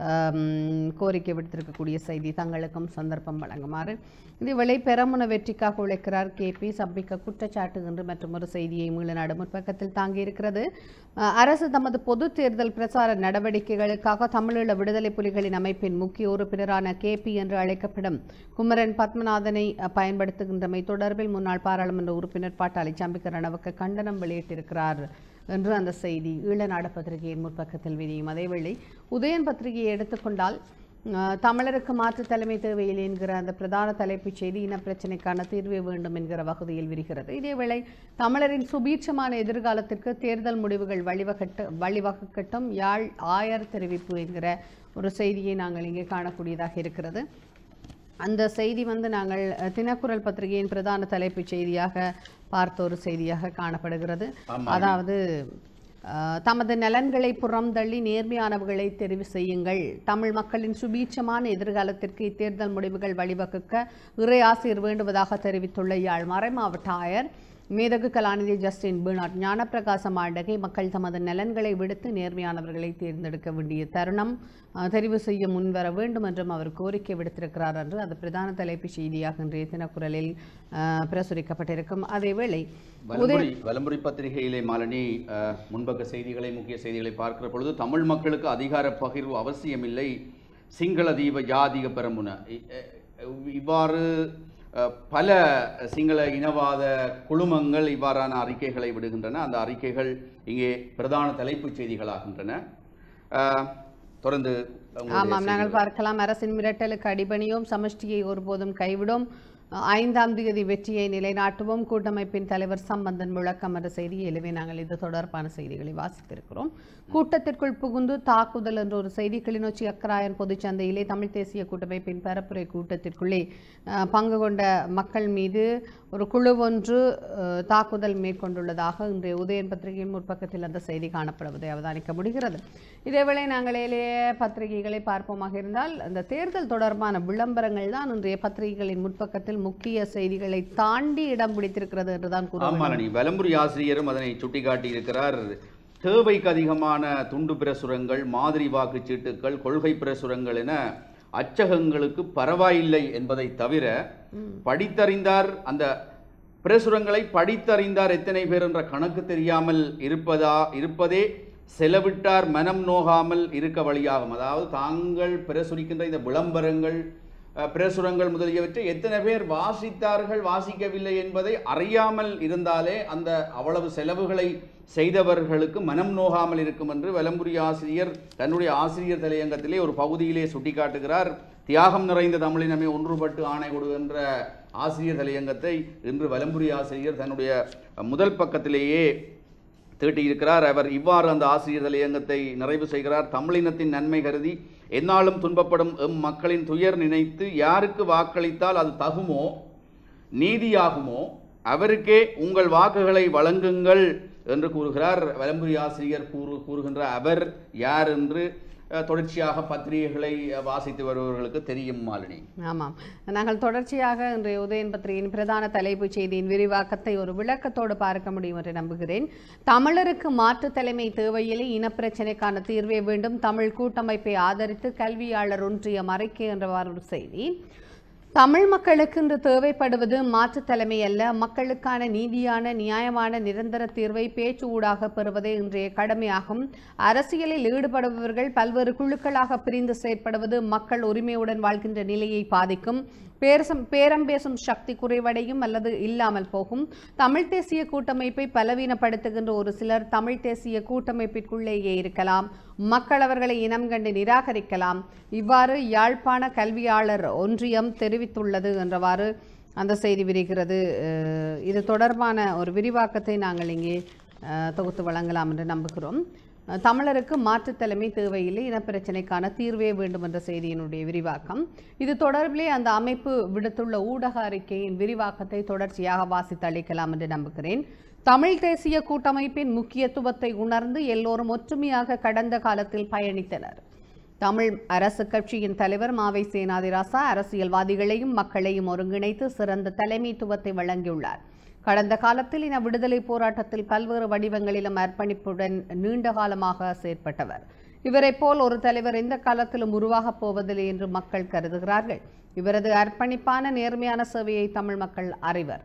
கோரிக்கை விடுத்திருக்கக்கூடிய செய்தி, தங்களுக்கும் சந்தர்ப்பம் வழங்குமாறு. இதேவேளை பெரமுன வெற்றிக்காக உழைக்கிறார் கேபி சப்பிக்க குற்றச்சாட்டு என்று மற்றும் ஒரு செய்தியை ஈழநாடு முற்பக்கத்தில் தாங்கியிருக்கிறது. அரசு தமது பொது தேர்தல் பிரச்சார நடவடிக்கைகளுக்காக தமிழீழ விடுதலை புலிகளின் அமைப்பின் முக்கிய உறுப்பினரான கேபி என்று அழைக்கப்படும் குமரன் பத்மநாதனை பயன்படுத்துகின்றமை தொடர்பில் முன்னாள் பாராளுமன்ற உறுப்பினர் பாட்டாளி சம்பிக்க ரணவுக்கு கண்டனம் வெளியிட்டிருக்கிறார் என்று அந்த செய்தி ஈழநாடு பத்திரிகையின் முற்பக்கத்தில் விரியும். அதேவேளை உதயன் பத்திரிகையை எடுத்துக்கொண்டால் தமிழருக்கு மாற்று தலைமை தேவையில்லை என்கிற அந்த பிரதான தலைப்புச் செய்தி இனப்பிரச்சினைக்கான தீர்வு வேண்டும் என்கிற வகுதியில் விரிகிறது. இதேவேளை தமிழரின் சுபீட்சமான எதிர்காலத்திற்கு தேர்தல் முடிவுகள் வழிவகுக்கட்டும் யாழ் ஆயர் தெரிவிப்பு என்கிற ஒரு செய்தியை நாங்கள் இங்கே காணக்கூடியதாக இருக்கிறது. அந்த செய்தி நாங்கள் தினக்குரல் பத்திரிகையின் பிரதான தலைப்புச் செய்தியாக பார்த்த ஒரு செய்தியாக காணப்படுகிறது. அதாவது தமது நலன்களை புறம்தள்ளி நேர்மையானவர்களை தெரிவு செய்யுங்கள், தமிழ் மக்களின் சுபீட்சமான எதிர்காலத்திற்கு இத்தேர்தல் முடிவுகள் வழிவகுக்க இறை ஆசிரியர் வேண்டுவதாக தெரிவித்துள்ள யாழ் மறைமாவட்ட ஆயர் மேதகு கலாநிதி ஜஸ்டின் பீனாட் ஞானப்பிரகாச மாண்டகை மக்கள் தமது நலன்களை விடுத்து நேர்மையானவர்களை தேர்ந்தெடுக்க வேண்டிய தருணம் தெரிவு செய்ய முன்வர வேண்டும் என்றும் அவர் கோரிக்கை விடுத்திருக்கிறார் என்று அது பிரதான தலைப்பு செய்தியாக இன்றைய தினக்குரலில் பிரசுரிக்கப்பட்டிருக்கும். அதேவேளை வலம்புரி பத்திரிகையிலே மாலினி முன்பக்க செய்திகளை முக்கிய செய்திகளை பார்க்கிற பொழுது தமிழ் மக்களுக்கு அதிகார பகிர்வு அவசியமில்லை, சிங்கள தீப ஜாதிக பெரமுன இவ்வாறு பல சிங்கள இனவாத குழுமங்கள் இவ்வாறான அறிக்கைகளை விடுகின்றன. அந்த அறிக்கைகள் இங்கே பிரதான தலைப்புச் செய்திகளாகின்றன. தொடர்ந்து ஆமாம், நாங்கள் பார்க்கலாம். அரசின் மிரட்டலுக்கு அடிபணியோம், சமஷ்டியை ஒருபோதும் கைவிடும், 5ஆம் தேதி வெற்றியை நிலைநாட்டுவோம், கூட்டமைப்பின் தலைவர் சம்பந்தன் முழக்கம் என்ற செய்தி. எனவே நாங்கள் இது தொடர்பான செய்திகளை வாசித்திருக்கிறோம். கூட்டத்திற்குள் புகுந்து தாக்குதல் என்ற ஒரு செய்தி. கிளிநொச்சி அக்கராயன் பொதுச்சந்தையிலே தமிழ் தேசிய கூட்டமைப்பின் பரப்புரை கூட்டத்திற்குள்ளே பங்கு கொண்ட மக்கள் மீது ஒரு குழு ஒன்று தாக்குதல் மேற்கொண்டுள்ளதாக இன்றைய உதயன் பத்திரிகையின் முற்பக்கத்தில் அந்த செய்தி காணப்படுவதை அவதானிக்க முடிகிறது. இதேவேளை நாங்கள் ஏழைய பத்திரிகைகளை பார்ப்போமாக இருந்தால் அந்த தேர்தல் தொடர்பான விளம்பரங்கள் தான் இன்றைய பத்திரிகைகளின் முற்பக்கத்தில் முக்கிய செய்திகளை தாண்டி இடம் பிடித்திருக்கிறது என்றுதான் கூறுவோம். வலம்புரி ஆசிரியரும் அதனை சுட்டிக்காட்டி இருக்கிறார். தேவைக்கு அதிகமான துண்டு பிரசுரங்கள், மாதிரி வாக்குச்சீட்டுகள், கொள்கை பிரசுரங்கள் என அச்சகங்களுக்கு பரவாயில்லை என்பதை தவிர படித்தறிந்தார், அந்த பிரசுரங்களை படித்தறிந்தார் எத்தனை பேர் என்ற கணக்கு தெரியாமல் இருப்பதே செலவிட்டார் மனம் நோகாமல் இருக்க வழியாகும். அதாவது தாங்கள் பிரசுரிக்கின்ற இந்த விளம்பரங்கள், பிரசுரங்கள் முதலியவற்றை எத்தனை பேர் வாசித்தார்கள், வாசிக்கவில்லை என்பதை அறியாமல் இருந்தாலே அந்த அவ்வளவு செலவுகளை செய்தவர்களுக்கு மனம் நோகாமல் இருக்கும் என்று வலம்புரி ஆசிரியர் தன்னுடைய ஆசிரியர் தலையங்கத்திலே ஒரு பகுதியிலே சுட்டிக்காட்டுகிறார். தியாகம் நிறைந்த தமிழினமே ஒன்றுபட்டு ஆணை கொடுக்கின்ற ஆசிரியர் தலையங்கத்தை இன்று வலம்புரி ஆசிரியர் தன்னுடைய முதல் பக்கத்திலேயே தீட்டியிருக்கிறார். அவர் இவ்வாறு அந்த ஆசிரியர் தலையங்கத்தை நிறைவு செய்கிறார். தமிழினத்தின் நன்மை கருதி எந்நாளும் துன்பப்படும் மக்களின் துயர் நினைத்து யாருக்கு வாக்களித்தால் அது தகுமோ, நீதியாகுமோ அவருக்கே உங்கள் வாக்குகளை வழங்குங்கள் என்று கூறுகிறார். வலம்புரி ஆசிரியர் கூறுகின்ற அவர் யார் என்று தொடர்ச்சியாக பத்திரிகைகளை வாசித்து வருபவர்களுக்கு தெரியும். மாலினி, ஆமாம், நாங்கள் தொடர்ச்சியாக இன்றைய உதயன் பத்திரிகையின் பிரதான தலைப்புச் செய்தியின் விரிவாக்கத்தை ஒரு விளக்கத்தோடு பார்க்க முடியும் என்று நம்புகிறேன். தமிழருக்கு மாற்று தலைமை தேவையில்லை, இனப்பிரச்சினைக்கான தீர்வே வேண்டும், தமிழ் கூட்டமைப்பை ஆதரித்து கல்வியாளர் ஒன்றியம் அறிக்கை என்றவாறு ஒரு செய்தி. தமிழ் மக்களுக்கு இன்று தேவைப்படுவது மாற்று தலைமை அல்ல, மக்களுக்கான நீதியான நியாயமான நிரந்தர தீர்வை பேச்சு ஊடாக பெறுவதே இன்றைய கடமையாகும். அரசியலில் ஈடுபடுபவர்கள் பல்வேறு குழுக்களாக பிரிந்து செயற்படுவது மக்கள் உரிமையுடன் வாழ்கின்ற நிலையை பாதிக்கும். பேரம் பேசும் சக்தி குறைவடையும் அல்லது இல்லாமல் போகும். தமிழ் தேசிய கூட்டமைப்பை பலவீனப்படுத்துகின்ற ஒரு சிலர் தமிழ் தேசிய கூட்டமைப்பிற்குள்ளேயே இருக்கலாம். மக்கள் அவர்களை இனம் கண்டு நிராகரிக்கலாம். இவ்வாறு யாழ்ப்பாண கல்வியாளர் ஒன்றியம் தெரிவித்துள்ளது என்றவாறு அந்த செய்தி விரிகிறது. இது தொடர்பான ஒரு விரிவாக்கத்தை நாங்கள் இங்கே தொகுத்து வழங்கலாம் என்று நம்புகிறோம். தமிழருக்கு மாற்று தலைமை தேவையில்லை, இனப்பிரச்சினைக்கான தீர்வே வேண்டும் என்ற செய்தியினுடைய விரிவாக்கம். இது தொடர்பிலே அந்த அமைப்பு விடுத்துள்ள ஊடக அறிக்கையின் விரிவாக்கத்தை தொடர்ச்சியாக வாசித்து அளிக்கலாம் என்று நம்புகிறேன். தமிழ் தேசிய கூட்டமைப்பின் முக்கியத்துவத்தை உணர்ந்து எல்லோரும் ஒற்றுமையாக கடந்த காலத்தில் பயணித்தனர். தமிழ் அரசு கட்சியின் தலைவர் மாவை சேனாதிராசா அரசியல்வாதிகளையும் மக்களையும் ஒருங்கிணைத்து சிறந்த தலைமைத்துவத்தை வழங்கியுள்ளார். கடந்த காலத்தில் இன விடுதலை போராட்டத்தில் பல்வேறு வடிவங்களிலும் அர்ப்பணிப்புடன் நீண்ட காலமாக செயற்பட்டவர். இவரை போல் ஒரு தலைவர் எந்த காலத்திலும் உருவாகப் போவதில்லை என்று மக்கள் கருதுகிறார்கள். இவரது அர்ப்பணிப்பான நேர்மையான சேவையை தமிழ் மக்கள் அறிவர்.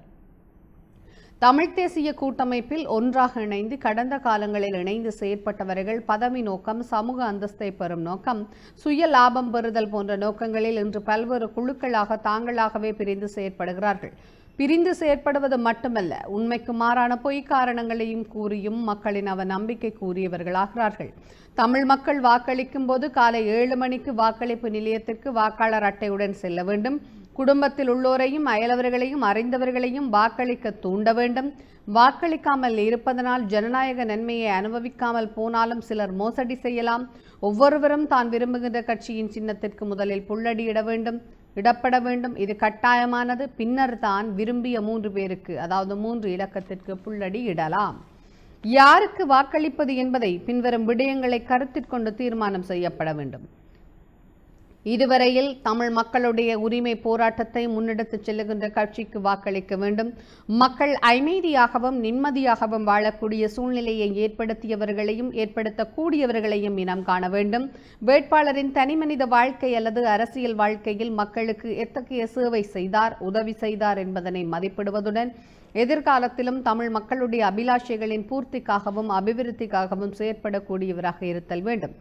தமிழ் தேசிய கூட்டமைப்பில் ஒன்றாக இணைந்து கடந்த காலங்களில் இணைந்து செயற்பட்டவர்கள் பதவி நோக்கம், சமூக அந்தஸ்தை பெறும் நோக்கம், சுய லாபம் பெறுதல் போன்ற நோக்கங்களில் இன்று பல்வேறு குழுக்களாக தாங்களாகவே பிரிந்து செயற்படுகிறார்கள். பிரிந்து செயற்படுவது மட்டுமல்ல, உண்மைக்கு மாறான பொய் காரணங்களையும் கூறியும் மக்களின் நம்பிக்கை கூறியவர்களாகிறார்கள். தமிழ் மக்கள் வாக்களிக்கும் போது காலை 7 மணிக்கு வாக்களிப்பு நிலையத்திற்கு வாக்காளர் அட்டையுடன் செல்ல வேண்டும். குடும்பத்தில் உள்ளோரையும் அயலவர்களையும் அறிந்தவர்களையும் வாக்களிக்க தூண்ட வேண்டும். வாக்களிக்காமல் இருப்பதனால் ஜனநாயக நன்மையை அனுபவிக்காமல் போனாலும் சிலர் மோசடி செய்யலாம். ஒவ்வொருவரும் தான் விரும்புகின்ற கட்சியின் சின்னத்திற்கு முதலில் புள்ளடியிட வேண்டும், இடப்பட வேண்டும். இது கட்டாயமானது. பின்னர் தான் விரும்பிய 3 பேருக்கு, அதாவது 3 இலக்கத்திற்கு புள்ளடி இடலாம். யாருக்கு வாக்களிப்பது என்பதை பின்வரும் விடயங்களை கருத்தில் கொண்டு தீர்மானம் செய்யப்பட வேண்டும். இதுவரையில் தமிழ் மக்களுடைய உரிமை போராட்டத்தை முன்னெடுத்து செல்லுகின்ற கட்சிக்கு வாக்களிக்க வேண்டும். மக்கள் அமைதியாகவும் நிம்மதியாகவும் வாழக்கூடிய சூழ்நிலையை ஏற்படுத்தியவர்களையும் ஏற்படுத்தக்கூடியவர்களையும் இனம் காண வேண்டும். வேட்பாளரின் தனிமனித வாழ்க்கை அல்லது அரசியல் வாழ்க்கையில் மக்களுக்கு எத்தகைய சேவை செய்தார், உதவி செய்தார் என்பதனை மதிப்பிடுவதுடன் எதிர்காலத்திலும் தமிழ் மக்களுடைய அபிலாஷைகளின் பூர்த்திக்காகவும் அபிவிருத்திக்காகவும் செயற்படக்கூடியவராக இருத்தல் வேண்டும்.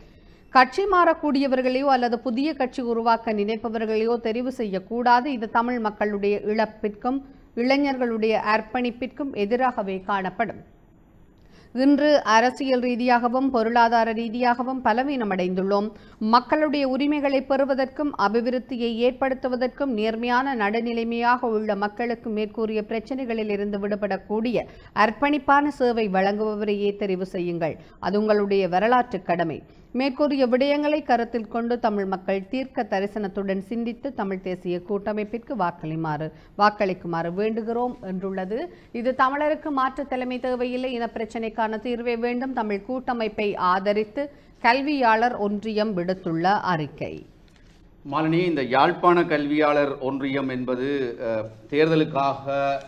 கட்சி மாறக்கூடியவர்களையோ அல்லது புதிய கட்சி உருவாக்க நினைப்பவர்களையோ தெரிவு செய்யக்கூடாது. இது தமிழ் மக்களுடைய இழப்பிற்கும் இளைஞர்களுடைய அர்ப்பணிப்பிற்கும் எதிராகவே காணப்படும். இன்று அரசியல் ரீதியாகவும் பொருளாதார ரீதியாகவும் பலவீனமடைந்துள்ளோம். மக்களுடைய உரிமைகளை பெறுவதற்கும் அபிவிருத்தியை ஏற்படுத்துவதற்கும் நேர்மையான நடுநிலைமையாக உள்ள மக்களுக்கு மேற்கூறிய பிரச்சனைகளில் இருந்து விடுபடக்கூடிய அர்ப்பணிப்பான சேவை வழங்குபவரையே தெரிவு செய்யுங்கள். அது உங்களுடைய வரலாற்று கடமை. மேற்கூறிய விடயங்களை கருத்தில் கொண்டு தமிழ் மக்கள் தீர்க்க தரிசனத்துடன் சிந்தித்து தமிழ் தேசிய கூட்டமைப்பிற்கு வாக்களிக்குமாறு வேண்டுகிறோம் என்றுள்ளது. இது தமிழருக்கு மாற்று தலைமை தேவையில்லை, இனப்பிரச்சினைக்கான தீர்வே வேண்டும், தமிழ் கூட்டமைப்பை ஆதரித்து கல்வியாளர் ஒன்றியம் விடுத்துள்ள அறிக்கை. மாலினி, இந்த யாழ்ப்பாண கல்வியாளர் ஒன்றியம் என்பது தேர்தலுக்காக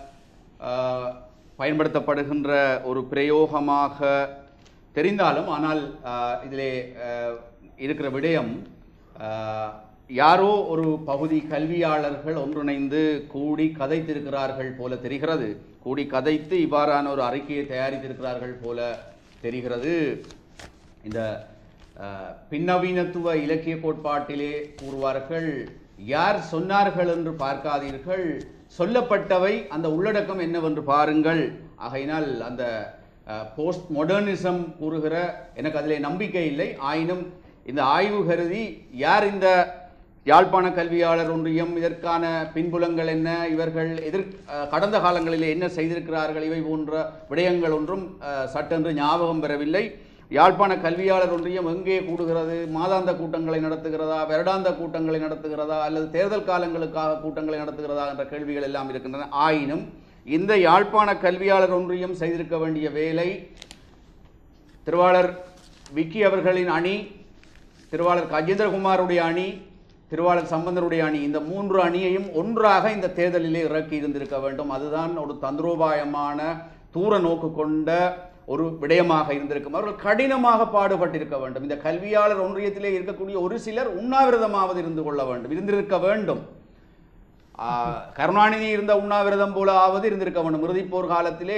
பயன்படுத்தப்படுகின்ற ஒரு பிரயோகமாக தெரிந்தாலும், ஆனால் இதிலே இருக்கிற விடயம் யாரோ ஒரு பகுதி கல்வியாளர்கள் ஒன்றிணைந்து கூடி கதைத்திருக்கிறார்கள் போல தெரிகிறது. கூடி கதைத்து இவ்வாறான ஒரு அறிக்கையை தயாரித்திருக்கிறார்கள் போல தெரிகிறது. இந்த பின்னவீனத்துவ இலக்கிய கோட்பாட்டிலே கூறுவார்கள், யார் சொன்னார்கள் என்று பார்க்காதீர்கள், சொல்லப்பட்டவை அந்த உள்ளடக்கம் என்னவென்று பாருங்கள். ஆகையினால் அந்த போஸ்ட் மாடர்னிசம் கூறுகிற எனக்கு அதிலே நம்பிக்கை இல்லை. ஆயினும் இந்த ஆய்வு கருதி யார் இந்த யாழ்ப்பாண கல்வியாளர் ஒன்றியம், இதற்கான பின்புலங்கள் என்ன, இவர்கள் கடந்த காலங்களிலே என்ன செய்திருக்கிறார்கள், இவை போன்ற விடயங்கள் ஒன்றும் சட்டென்று ஞாபகம் பெறவில்லை. யாழ்ப்பாண கல்வியாளர் ஒன்றியம் எங்கே கூடுகிறது, மாதாந்த கூட்டங்களை நடத்துகிறதா, வருடாந்த கூட்டங்களை நடத்துகிறதா, அல்லது தேர்தல் காலங்களுக்காக கூட்டங்களை நடத்துகிறதா என்ற கேள்விகள் எல்லாம் இருக்கின்றன. ஆயினும் இந்த யாழ்ப்பாண கல்வியாளர் ஒன்றியம் செய்திருக்க வேண்டிய வேலை, திருவாளர் விக்கி அவர்களின் அணி, திருவாளர் கஜேந்திரகுமாருடைய அணி, திருவாளர் சம்பந்தருடைய அணி, இந்த 3 அணியையும் ஒன்றாக இந்த தேர்தலிலே இறக்கி இருந்திருக்க வேண்டும். அதுதான் ஒரு தந்திரோபாயமான தூர நோக்கு கொண்ட ஒரு விடயமாக இருந்திருக்கும். அவர்கள் கடினமாக பாடுபட்டிருக்க வேண்டும். இந்த கல்வியாளர் ஒன்றியத்திலே இருக்கக்கூடிய ஒரு சிலர் உண்ணாவிரதமாவது இருந்திருக்க வேண்டும். கருணாநிதி இருந்த உண்ணாவிரதம் போல ஆவது இருந்திருக்க வேண்டும். இறுதிப்போர் காலத்திலே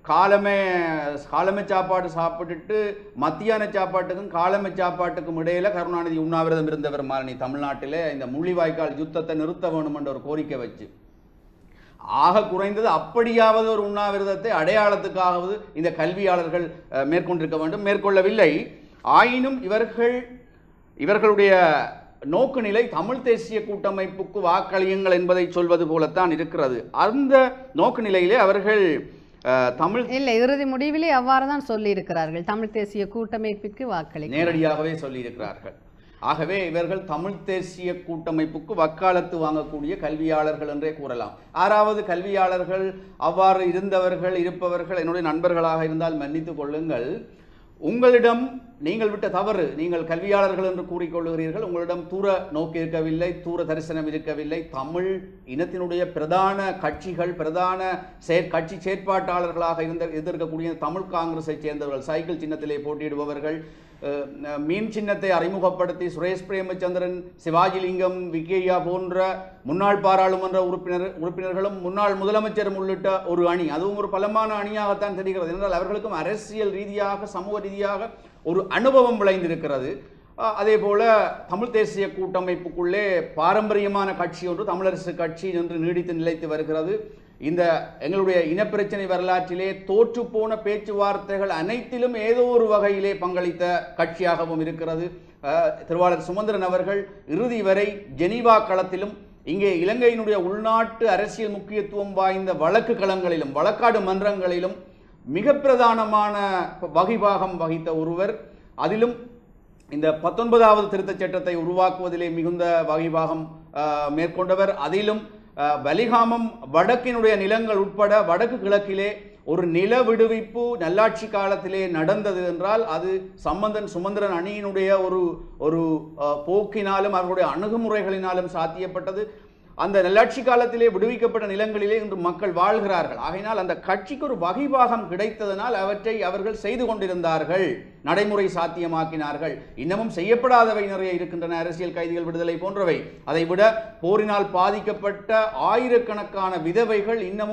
காலமை சாப்பாடு சாப்பிட்டுட்டு மத்தியான சாப்பாட்டுக்கும் காலமை சாப்பாட்டுக்கும் இடையில கருணாநிதி உண்ணாவிரதம் இருந்தவர் மாலினி. தமிழ்நாட்டிலே இந்த முள்ளிவாய்க்கால் யுத்தத்தை நிறுத்த வேண்டும் என்ற ஒரு கோரிக்கை வச்சு ஆக குறைந்தது அப்படியாவது ஒரு உண்ணாவிரதத்தை அடையாளத்துக்காவது இந்த கல்வியாளர்கள் மேற்கொண்டிருக்க வேண்டும். மேற்கொள்ளவில்லை. ஆயினும் இவர்களுடைய நோக்கு நிலை தமிழ் தேசிய கூட்டமைப்புக்கு வாக்களியுங்கள் என்பதை சொல்வது போலத்தான் இருக்கிறது. அந்த நோக்கு நிலையிலே அவர்கள் இறுதி முடிவிலே அவ்வாறு தான் சொல்லி இருக்கிறார்கள், தமிழ் தேசிய கூட்டமைப்புக்கு வாக்களி நேரடியாகவே சொல்லி இருக்கிறார்கள். ஆகவே இவர்கள் தமிழ் தேசிய கூட்டமைப்புக்கு வக்காலத்து வாங்கக்கூடிய கல்வியாளர்கள் என்றே கூறலாம். ஆறாவது கல்வியாளர்கள் அவ்வாறு இருப்பவர்கள் என்னுடைய நண்பர்களாக இருந்தால் மன்னித்துக் கொள்ளுங்கள். உங்களிடம் நீங்கள் விட்ட தவறு, நீங்கள் கல்வியாளர்கள் என்று கூறிக்கொள்ளுகிறீர்கள், உங்களிடம் தூர நோக்கு இருக்கவில்லை, தூர தரிசனம் இருக்கவில்லை. தமிழ் இனத்தினுடைய பிரதான கட்சிகள், பிரதான கட்சி செயற்பாட்டாளர்களாக இருந்திருக்கக்கூடிய தமிழ் காங்கிரஸை சேர்ந்தவர்கள், சைக்கிள் சின்னத்திலே போட்டியிடுபவர்கள், மீன் சின்னத்தை அறிமுகப்படுத்தி சுரேஷ் பிரேமச்சந்திரன், சிவாஜிலிங்கம், விக்கேயா போன்ற முன்னாள் பாராளுமன்ற உறுப்பினர்களும் முன்னாள் முதலமைச்சரும் உள்ளிட்ட ஒரு அணி, அதுவும் ஒரு பலமான அணியாகத்தான் தெரிகிறது. என்றால் அவர்களுக்கும் அரசியல் ரீதியாக சமூக ரீதியாக ஒரு அனுபவம் விளைந்திருக்கிறது. அதே போல தமிழ் தேசிய கூட்டமைப்புக்குள்ளே பாரம்பரியமான கட்சி ஒன்று தமிழரசு கட்சி என்று நீடித்து நிலைத்து வருகிறது. இந்த எங்களுடைய இனப்பிரச்சனை வரலாற்றிலே தோற்று போன பேச்சுவார்த்தைகள் அனைத்திலும் ஏதோ ஒரு வகையிலே பங்களித்த கட்சியாகவும் இருக்கிறது. திருவாளர் சுமந்திரன் அவர்கள் இறுதி வரை ஜெனீவா களத்திலும் இங்கே இலங்கையினுடைய உள்நாட்டு அரசியல் முக்கியத்துவம் வாய்ந்த வழக்கு களங்களிலும் வழக்காடு மன்றங்களிலும் மிக பிரதானமான வகிபாகம் வகித்த ஒருவர். அதிலும் இந்த 19வது திருத்தச் சட்டத்தை உருவாக்குவதிலே மிகுந்த வகிபாகம் மேற்கொண்டவர். அதிலும் வலிகாமம் வடக்கினுடைய நிலங்கள் உட்பட வடக்கு கிழக்கிலே ஒரு நில விடுவிப்பு நல்லாட்சி காலத்திலே நடந்தது என்றால் அது சம்பந்தன் சுமந்திரன் அணியினுடைய ஒரு போக்கினாலும் அவர்களுடைய அணுகுமுறைகளினாலும் சாத்தியப்பட்டது. அந்த நல்லாட்சி காலத்திலே விடுவிக்கப்பட்ட நிலங்களிலே இன்று மக்கள் வாழ்கிறார்கள். ஆகையினால் அந்த கட்சிக்கு ஒரு வகிபாகம் கிடைத்ததனால் அவற்றை அவர்கள் செய்து கொண்டிருந்தார்கள், நடைமுறை சாத்தியமாக்கினார்கள். இன்னமும் செய்யப்படாதவை நிறைய இருக்கின்றன, அரசியல் கைதிகள் விடுதலை போன்றவை. அதைவிட போரினால் பாதிக்கப்பட்ட ஆயிரக்கணக்கான விதவைகள் இன்னமும்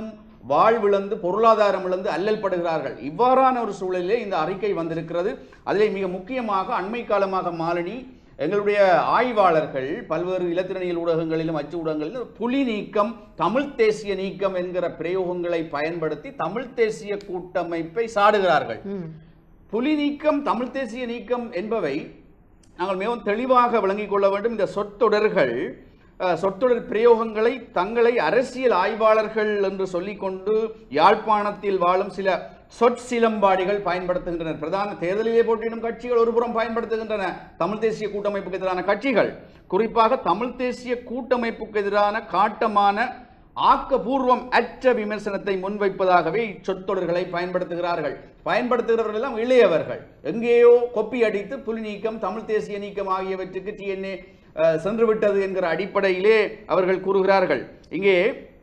வாழ்விழந்து பொருளாதாரம் இழந்து அல்லல் படுகிறார்கள். இவ்வாறான ஒரு சூழலிலே இந்த அறிக்கை வந்திருக்கிறது. அதிலே மிக முக்கியமாக அண்மை காலமாக மாலினி எங்களுடைய ஆய்வாளர்கள் பல்வேறு இலத்திரனியல் ஊடகங்களிலும் அச்சு ஊடகங்களிலும் புலி நீக்கம், தமிழ் தேசிய நீக்கம் என்கிற பிரயோகங்களை பயன்படுத்தி தமிழ் தேசிய கூட்டமைப்பை சாடுகிறார்கள். புலி நீக்கம், தமிழ் தேசிய நீக்கம் என்பவை நாங்கள் மிகவும் தெளிவாக விளங்கிக் கொள்ள வேண்டும். இந்த சொற்றொடர் பிரயோகங்களை தங்களை அரசியல் ஆய்வாளர்கள் என்று சொல்லிக்கொண்டு யாழ்ப்பாணத்தில் வாழும் சில சொற்சிலம்பாடிகள் பயன்படுத்துகின்றனர். பிரதான தேர்தலிலே போட்டியிடும் கட்சிகள் ஒருபுறம் பயன்படுத்துகின்றன தமிழ் தேசிய கூட்டமைப்புக்கு எதிரான கட்சிகள், குறிப்பாக தமிழ் தேசிய கூட்டமைப்புக்கு எதிரான காட்டமான ஆக்கபூர்வம் அற்ற விமர்சனத்தை முன்வைப்பதாகவே இச்சொற்றொடர்களை பயன்படுத்துகிறார்கள். பயன்படுத்துகிறவர்கள் எல்லாம் இளையவர்கள், எங்கேயோ கொப்பி அடித்து புலி நீக்கம், தமிழ் தேசிய நீக்கம் ஆகியவற்றுக்கு டிஎன்ஏ சென்றுவிட்டது என்கிற அடிப்படையிலே அவர்கள் கூறுகிறார்கள். இங்கே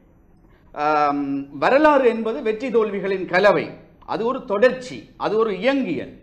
வரலாறு என்பது வெற்றி தோல்விகளின் கலவை, அது ஒரு தொடர்ச்சி, அது ஒரு இயங்கியல்.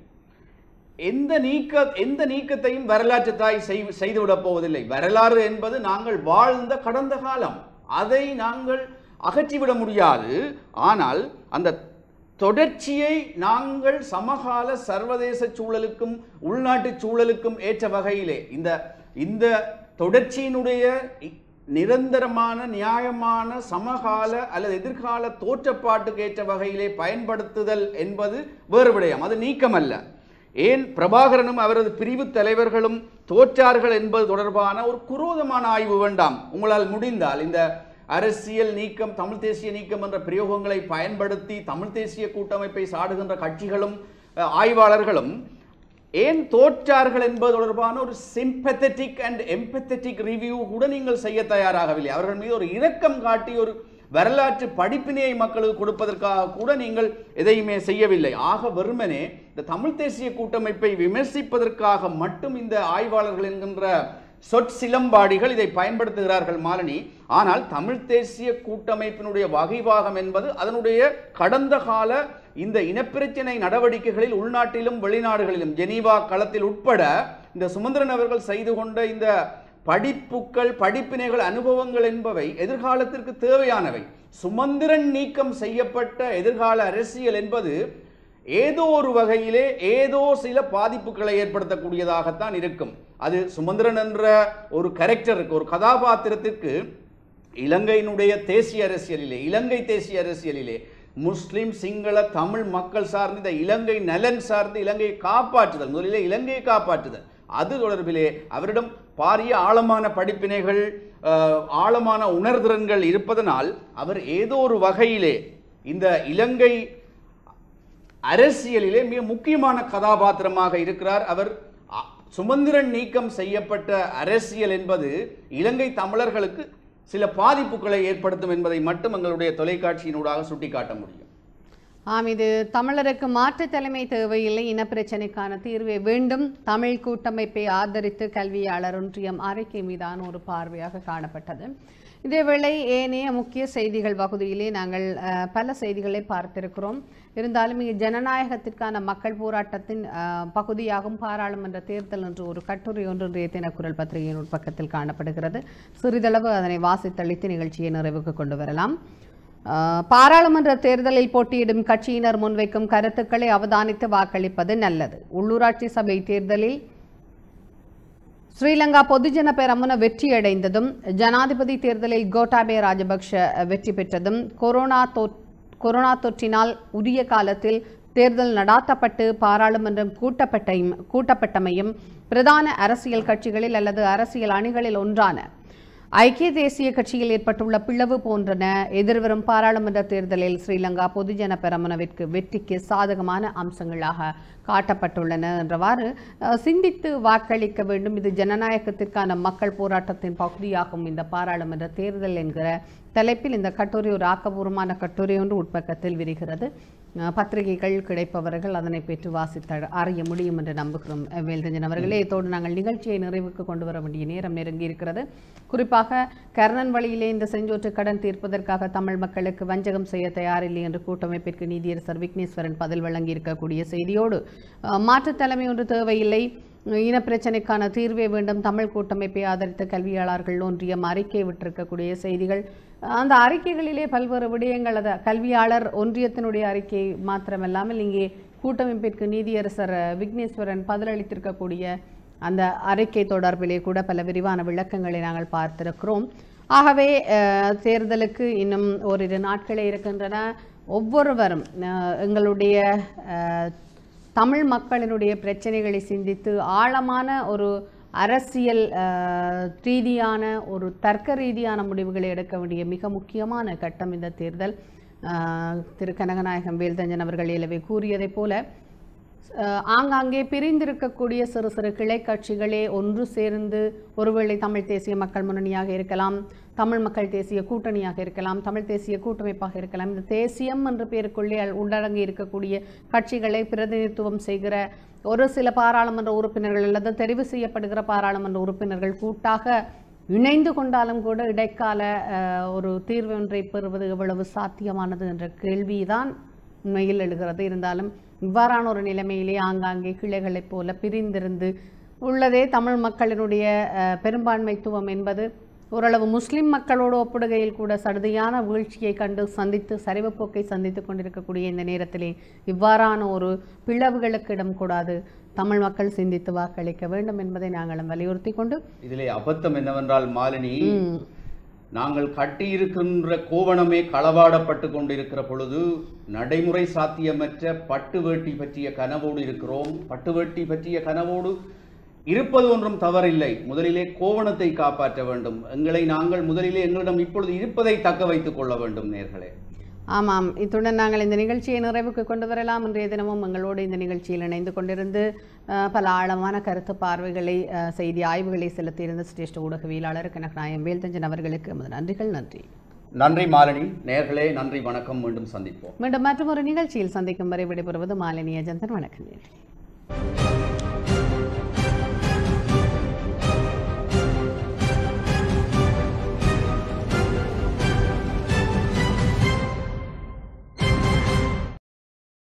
எந்த நீக்கத்தையும் வரலாற்று தாய் செய்துவிடப் போவதில்லை. வரலாறு என்பது நாங்கள் வாழ்ந்த கடந்த காலம், அதை நாங்கள் அகற்றிவிட முடியாது. ஆனால் அந்த தொடர்ச்சியை நாங்கள் சமகால சர்வதேச சூழலுக்கும் உள்நாட்டு சூழலுக்கும் ஏற்ற வகையிலே இந்த தொடர்ச்சியினுடைய நிரந்தரமான நியாயமான சமகால அல்லது எதிர்கால தோற்றப்பாட்டுக்கு ஏற்ற வகையிலே பயன்படுத்துதல் என்பது வேறு விடயம், அது நீக்கமல்ல. ஏன் பிரபாகரனும் அவரது பிரிவு தலைவர்களும் தோற்றார்கள் என்பது தொடர்பான ஒரு குரோதமான ஆய்வு வேண்டாம். உங்களால் முடிந்தால் இந்த அரசியல் நீக்கம், தமிழ் தேசிய நீக்கம் என்ற பிரயோகங்களை பயன்படுத்தி தமிழ் தேசிய கூட்டமைப்பை சாடுகின்ற கட்சிகளும் ஆய்வாளர்களும் ஏன் தோற்றார்கள் என்பது தொடர்பான ஒரு சிம்பத்தட்டிக் அண்ட் எம்பத்தட்டிக் ரிவ்யூ கூட நீங்கள் செய்ய தயாராகவில்லை. அவர்கள் மீது ஒரு இரக்கம் காட்டி ஒரு வரலாற்று படிப்பினையை மக்களுக்கு கொடுப்பதற்காக கூட நீங்கள் எதையுமே செய்யவில்லை. ஆக வெறுமனே இந்த தமிழ் தேசிய கூட்டமைப்பை விமர்சிப்பதற்காக மட்டும் இந்த ஆய்வாளர்கள் என்கின்ற சொற்சிலம்பாடிகள் இதை பயன்படுத்துகிறார்கள் மாலினி. ஆனால் தமிழ் தேசிய கூட்டமைப்பினுடைய வகைவாகம் என்பது அதனுடைய கடந்த கால இந்த இனப்பிரச்சினை நடவடிக்கைகளில் உள்நாட்டிலும் வெளிநாடுகளிலும் ஜெனீவா களத்தில் உட்பட இந்த சுமந்திரன் அவர்கள் செய்து கொண்ட இந்த படிப்பினைகள், அனுபவங்கள் என்பவை எதிர்காலத்திற்கு தேவையானவை. சுமந்திரன் நீக்கம் செய்யப்பட்ட எதிர்கால அரசியல் என்பது ஏதோ ஒரு வகையிலே ஏதோ சில பாதிப்புகளை ஏற்படுத்தக்கூடியதாகத்தான் இருக்கும். அது சுமந்திரன் என்ற ஒரு கேரக்டருக்கு, ஒரு கதாபாத்திரத்திற்கு இலங்கையினுடைய தேசிய அரசியலிலே, இலங்கை தேசிய அரசியலிலே முஸ்லிம், சிங்கள, தமிழ் மக்கள் சார்ந்த இந்த இலங்கை நலன் சார்ந்து இலங்கையை காப்பாற்றுதல், முதலிலே இலங்கையை காப்பாற்றுதல், அது தொடர்பிலே அவரிடம் பாரிய ஆழமான படிப்பினைகள், ஆழமான உணர்திறன்கள் இருப்பதனால் அவர் ஏதோ ஒரு வகையிலே இந்த இலங்கை அரசியலிலே மிக முக்கியமான கதாபாத்திரமாக இருக்கிறார். அவர் சுமந்திரன் நீக்கம் செய்யப்பட்ட அரசியல் என்பது இலங்கை தமிழர்களுக்கு சில பாதிப்புகளை ஏற்படுத்தும் என்பதை மட்டும் எங்களுடைய தொலைக்காட்சியினூடாக சுட்டிக்காட்ட முடியும். இது தமிழருக்கு மாற்று தலைமை தேவையில்லை, இனப்பிரச்சனைக்கான தீர்வே வேண்டும், தமிழ் கூட்டமைப்பை ஆதரித்து கல்வியாளர் ஒன்றியம் அறிக்கை மீதான ஒரு பார்வையாக காணப்பட்டது. இதேவேளை ஏனைய முக்கிய செய்திகள் பகுதியிலே நாங்கள் பல செய்திகளை பார்த்திருக்கிறோம். இருந்தாலும் இங்கே ஜனநாயகத்திற்கான மக்கள் போராட்டத்தின் பகுதியாகும் பாராளுமன்ற தேர்தல் என்று ஒரு கட்டுரை ஒன்று தினக்குரல் பத்திரிகையின் உட்பக்கத்தில் காணப்படுகிறது. சிறிதளவு அதனை வாசித்தளித்து நிகழ்ச்சியை நிறைவுக்கு கொண்டு வரலாம். பாராளுமன்ற தேர்தலில் போட்டியிடும் கட்சியினர் முன்வைக்கும் கருத்துக்களை அவதானித்து வாக்களிப்பது நல்லது. உள்ளூராட்சி சபை தேர்தலில் ஸ்ரீலங்கா பொதுஜன பெரமுன வெற்றியடைந்ததும், ஜனாதிபதி தேர்தலில் கோட்டாபய ராஜபக்ஷ வெற்றி பெற்றதும், கொரோனா தொற்றினால் உரிய காலத்தில் தேர்தல் நடாத்தப்பட்டு பாராளுமன்றம் கூட்டப்பட்டமையும் பிரதான அரசியல் கட்சிகளில் அல்லது அரசியல் அணிகளில் ஒன்றான ஐக்கிய தேசிய கட்சியில் ஏற்பட்டுள்ள பிளவு போன்றன எதிர்வரும் பாராளுமன்ற தேர்தலில் ஸ்ரீலங்கா பொதுஜன பெரமுனவிற்கு வெற்றிக்கு சாதகமான அம்சங்களாக காட்டப்பட்டுள்ளன என்றவாறு சிந்தித்து வாக்களிக்க வேண்டும். இது ஜனநாயகத்திற்கான மக்கள் போராட்டத்தின் பகுதியாகும் இந்த பாராளுமன்ற தேர்தல் என்கிற தலைப்பில் இந்த கட்டுரை ஒரு ஆக்கபூர்வமான கட்டுரை ஒன்று உட்பக்கத்தில் விரிகிறது. பத்திரிகைகள் கிடைப்பவர்கள் அதனை பெற்று வாசித்து அறிய முடியும் என்று நம்புகிறோம். வேல்ரஞ்சன் அவர்களே, இதோடு நாங்கள் நிகழ்ச்சியை நிறைவுக்கு கொண்டு வர வேண்டிய நேரம் நெருங்கி இருக்கிறது. குறிப்பாக கர்ணன் வழியிலே இந்த செஞ்சோற்று கடன் தீர்ப்பதற்காக தமிழ் மக்களுக்கு வஞ்சகம் செய்ய தயாரில்லை என்று கூட்டமைப்பிற்கு நீதியரசர் விக்னேஸ்வரன் பதில் வழங்கி இருக்கக்கூடிய செய்தியோடு மாற்றுத் தலைமை ஒன்று தேவையில்லை, இனப்பிரச்சனைக்கான தீர்வே வேண்டும், தமிழ் கூட்டமைப்பை ஆதரித்த கல்வியாளர்கள் ஒன்றியம் அறிக்கை விட்டிருக்கக்கூடிய செய்திகள். அந்த அறிக்கைகளிலே பல்வேறு விடயங்கள், அதை கல்வியாளர் ஒன்றியத்தினுடைய அறிக்கை மாத்திரமல்லாமல் இங்கே கூட்டமைப்பிற்கு நீதியரசர் விக்னேஸ்வரன் பதிலளித்திருக்கக்கூடிய அந்த அறிக்கை தொடர்பிலே கூட பல விரிவான விளக்கங்களை நாங்கள் பார்த்திருக்கிறோம். ஆகவே தேர்தலுக்கு இன்னும் ஓரிரு நாட்களே இருக்கின்றன. ஒவ்வொருவரும் எங்களுடைய தமிழ் மக்களினுடைய பிரச்சனைகளை சிந்தித்து ஆழமான ஒரு அரசியல் ரீதியான ஒரு தர்க்க ரீதியான முடிவுகளை எடுக்க வேண்டிய மிக முக்கியமான கட்டம் இந்த தேர்தல். திரு கனகநாயகம் வேல்தஞ்சன் அவர்கள் ஏலவே கூறியதைப் போல ஆங்காங்கே பிரிந்திருக்கக்கூடிய சிறு சிறு கிளை கட்சிகளே ஒன்று சேர்ந்து, ஒருவேளை தமிழ் தேசிய மக்கள் முன்னணியாக இருக்கலாம், தமிழ் மக்கள் தேசிய கூட்டணியாக இருக்கலாம், தமிழ் தேசிய கூட்டமைப்பாக இருக்கலாம், இந்த தேசியம் என்ற பெயருக்குள்ளே உள்ளடங்கி இருக்கக்கூடிய கட்சிகளை பிரதிநிதித்துவம் செய்கிற ஒரு சில பாராளுமன்ற உறுப்பினர்கள் அல்லது தெரிவு செய்யப்படுகிற பாராளுமன்ற உறுப்பினர்கள் கூட்டாக இணைந்து கொண்டாலும் கூட இடைக்கால ஒரு தீர்வு ஒன்றை பெறுவது எவ்வளவு சாத்தியமானது என்ற கேள்விதான் உண்மையில் எழுகிறது. இருந்தாலும் இவ்வாறான ஒரு நிலைமையிலே ஆங்காங்கே கிளைகளைப் போல பிரிந்திருந்து உள்ளதே தமிழ் மக்களினுடைய பெரும்பான்மைத்துவம் என்பது ஓரளவு முஸ்லிம் மக்களோடு ஒப்பிடுகையில் கூட சடுதியான வீழ்ச்சியை கண்டு சரிவுப்போக்கை சந்தித்து கொண்டிருக்கக்கூடிய இந்த நேரத்திலே இவ்வாறான ஒரு பிளவுகளுக்கு இடம் கூடாது, தமிழ் மக்கள் சிந்தித்து வாக்களிக்க வேண்டும் என்பதை நாங்களும் வலியுறுத்தி கொண்டு, இதிலே அபத்தம் என்னவென்றால் மாலினி, நாங்கள் கட்டியிருக்கின்ற கோவணமே களவாடப்பட்டு கொண்டிருக்கிற பொழுது நடைமுறை சாத்தியமற்ற பட்டு வேட்டி பற்றிய கனவோடு இருக்கிறோம். பட்டு வேட்டி பற்றிய கனவோடு இருப்பது ஒன்றும் தவறில்லை. முதலிலே கோவணத்தை காப்பாற்ற வேண்டும். நாங்கள் முதலிலே எங்களிடம் இப்பொழுது இருப்பதை தக்க வைத்துக் கொள்ள வேண்டும் நேர்களே. ஆமாம், இத்துடன் நாங்கள் இந்த நிகழ்ச்சியை நிறைவுக்கு கொண்டு வரலாம். இன்றைய தினமும் எங்களோடு இந்த நிகழ்ச்சியில் இணைந்து கொண்டிருந்து பல ஆழமான கருத்து பார்வைகளை, செய்தி ஆய்வுகளை செலுத்தியிருந்த சிரேஷ்ட ஊடகவியலாளர் கனகநாயகம் வேல்தஞ்சன் அவர்களுக்கு எமது நன்றிகள். நன்றி மாலினி. நேர்களே நன்றி, வணக்கம். மீண்டும் சந்திப்போம். மீண்டும் மற்றும் ஒரு நிகழ்ச்சியில் சந்திக்கும் வரை விடைபெறுவது மாலினி அஜந்தன். வணக்கம் நேர்களே.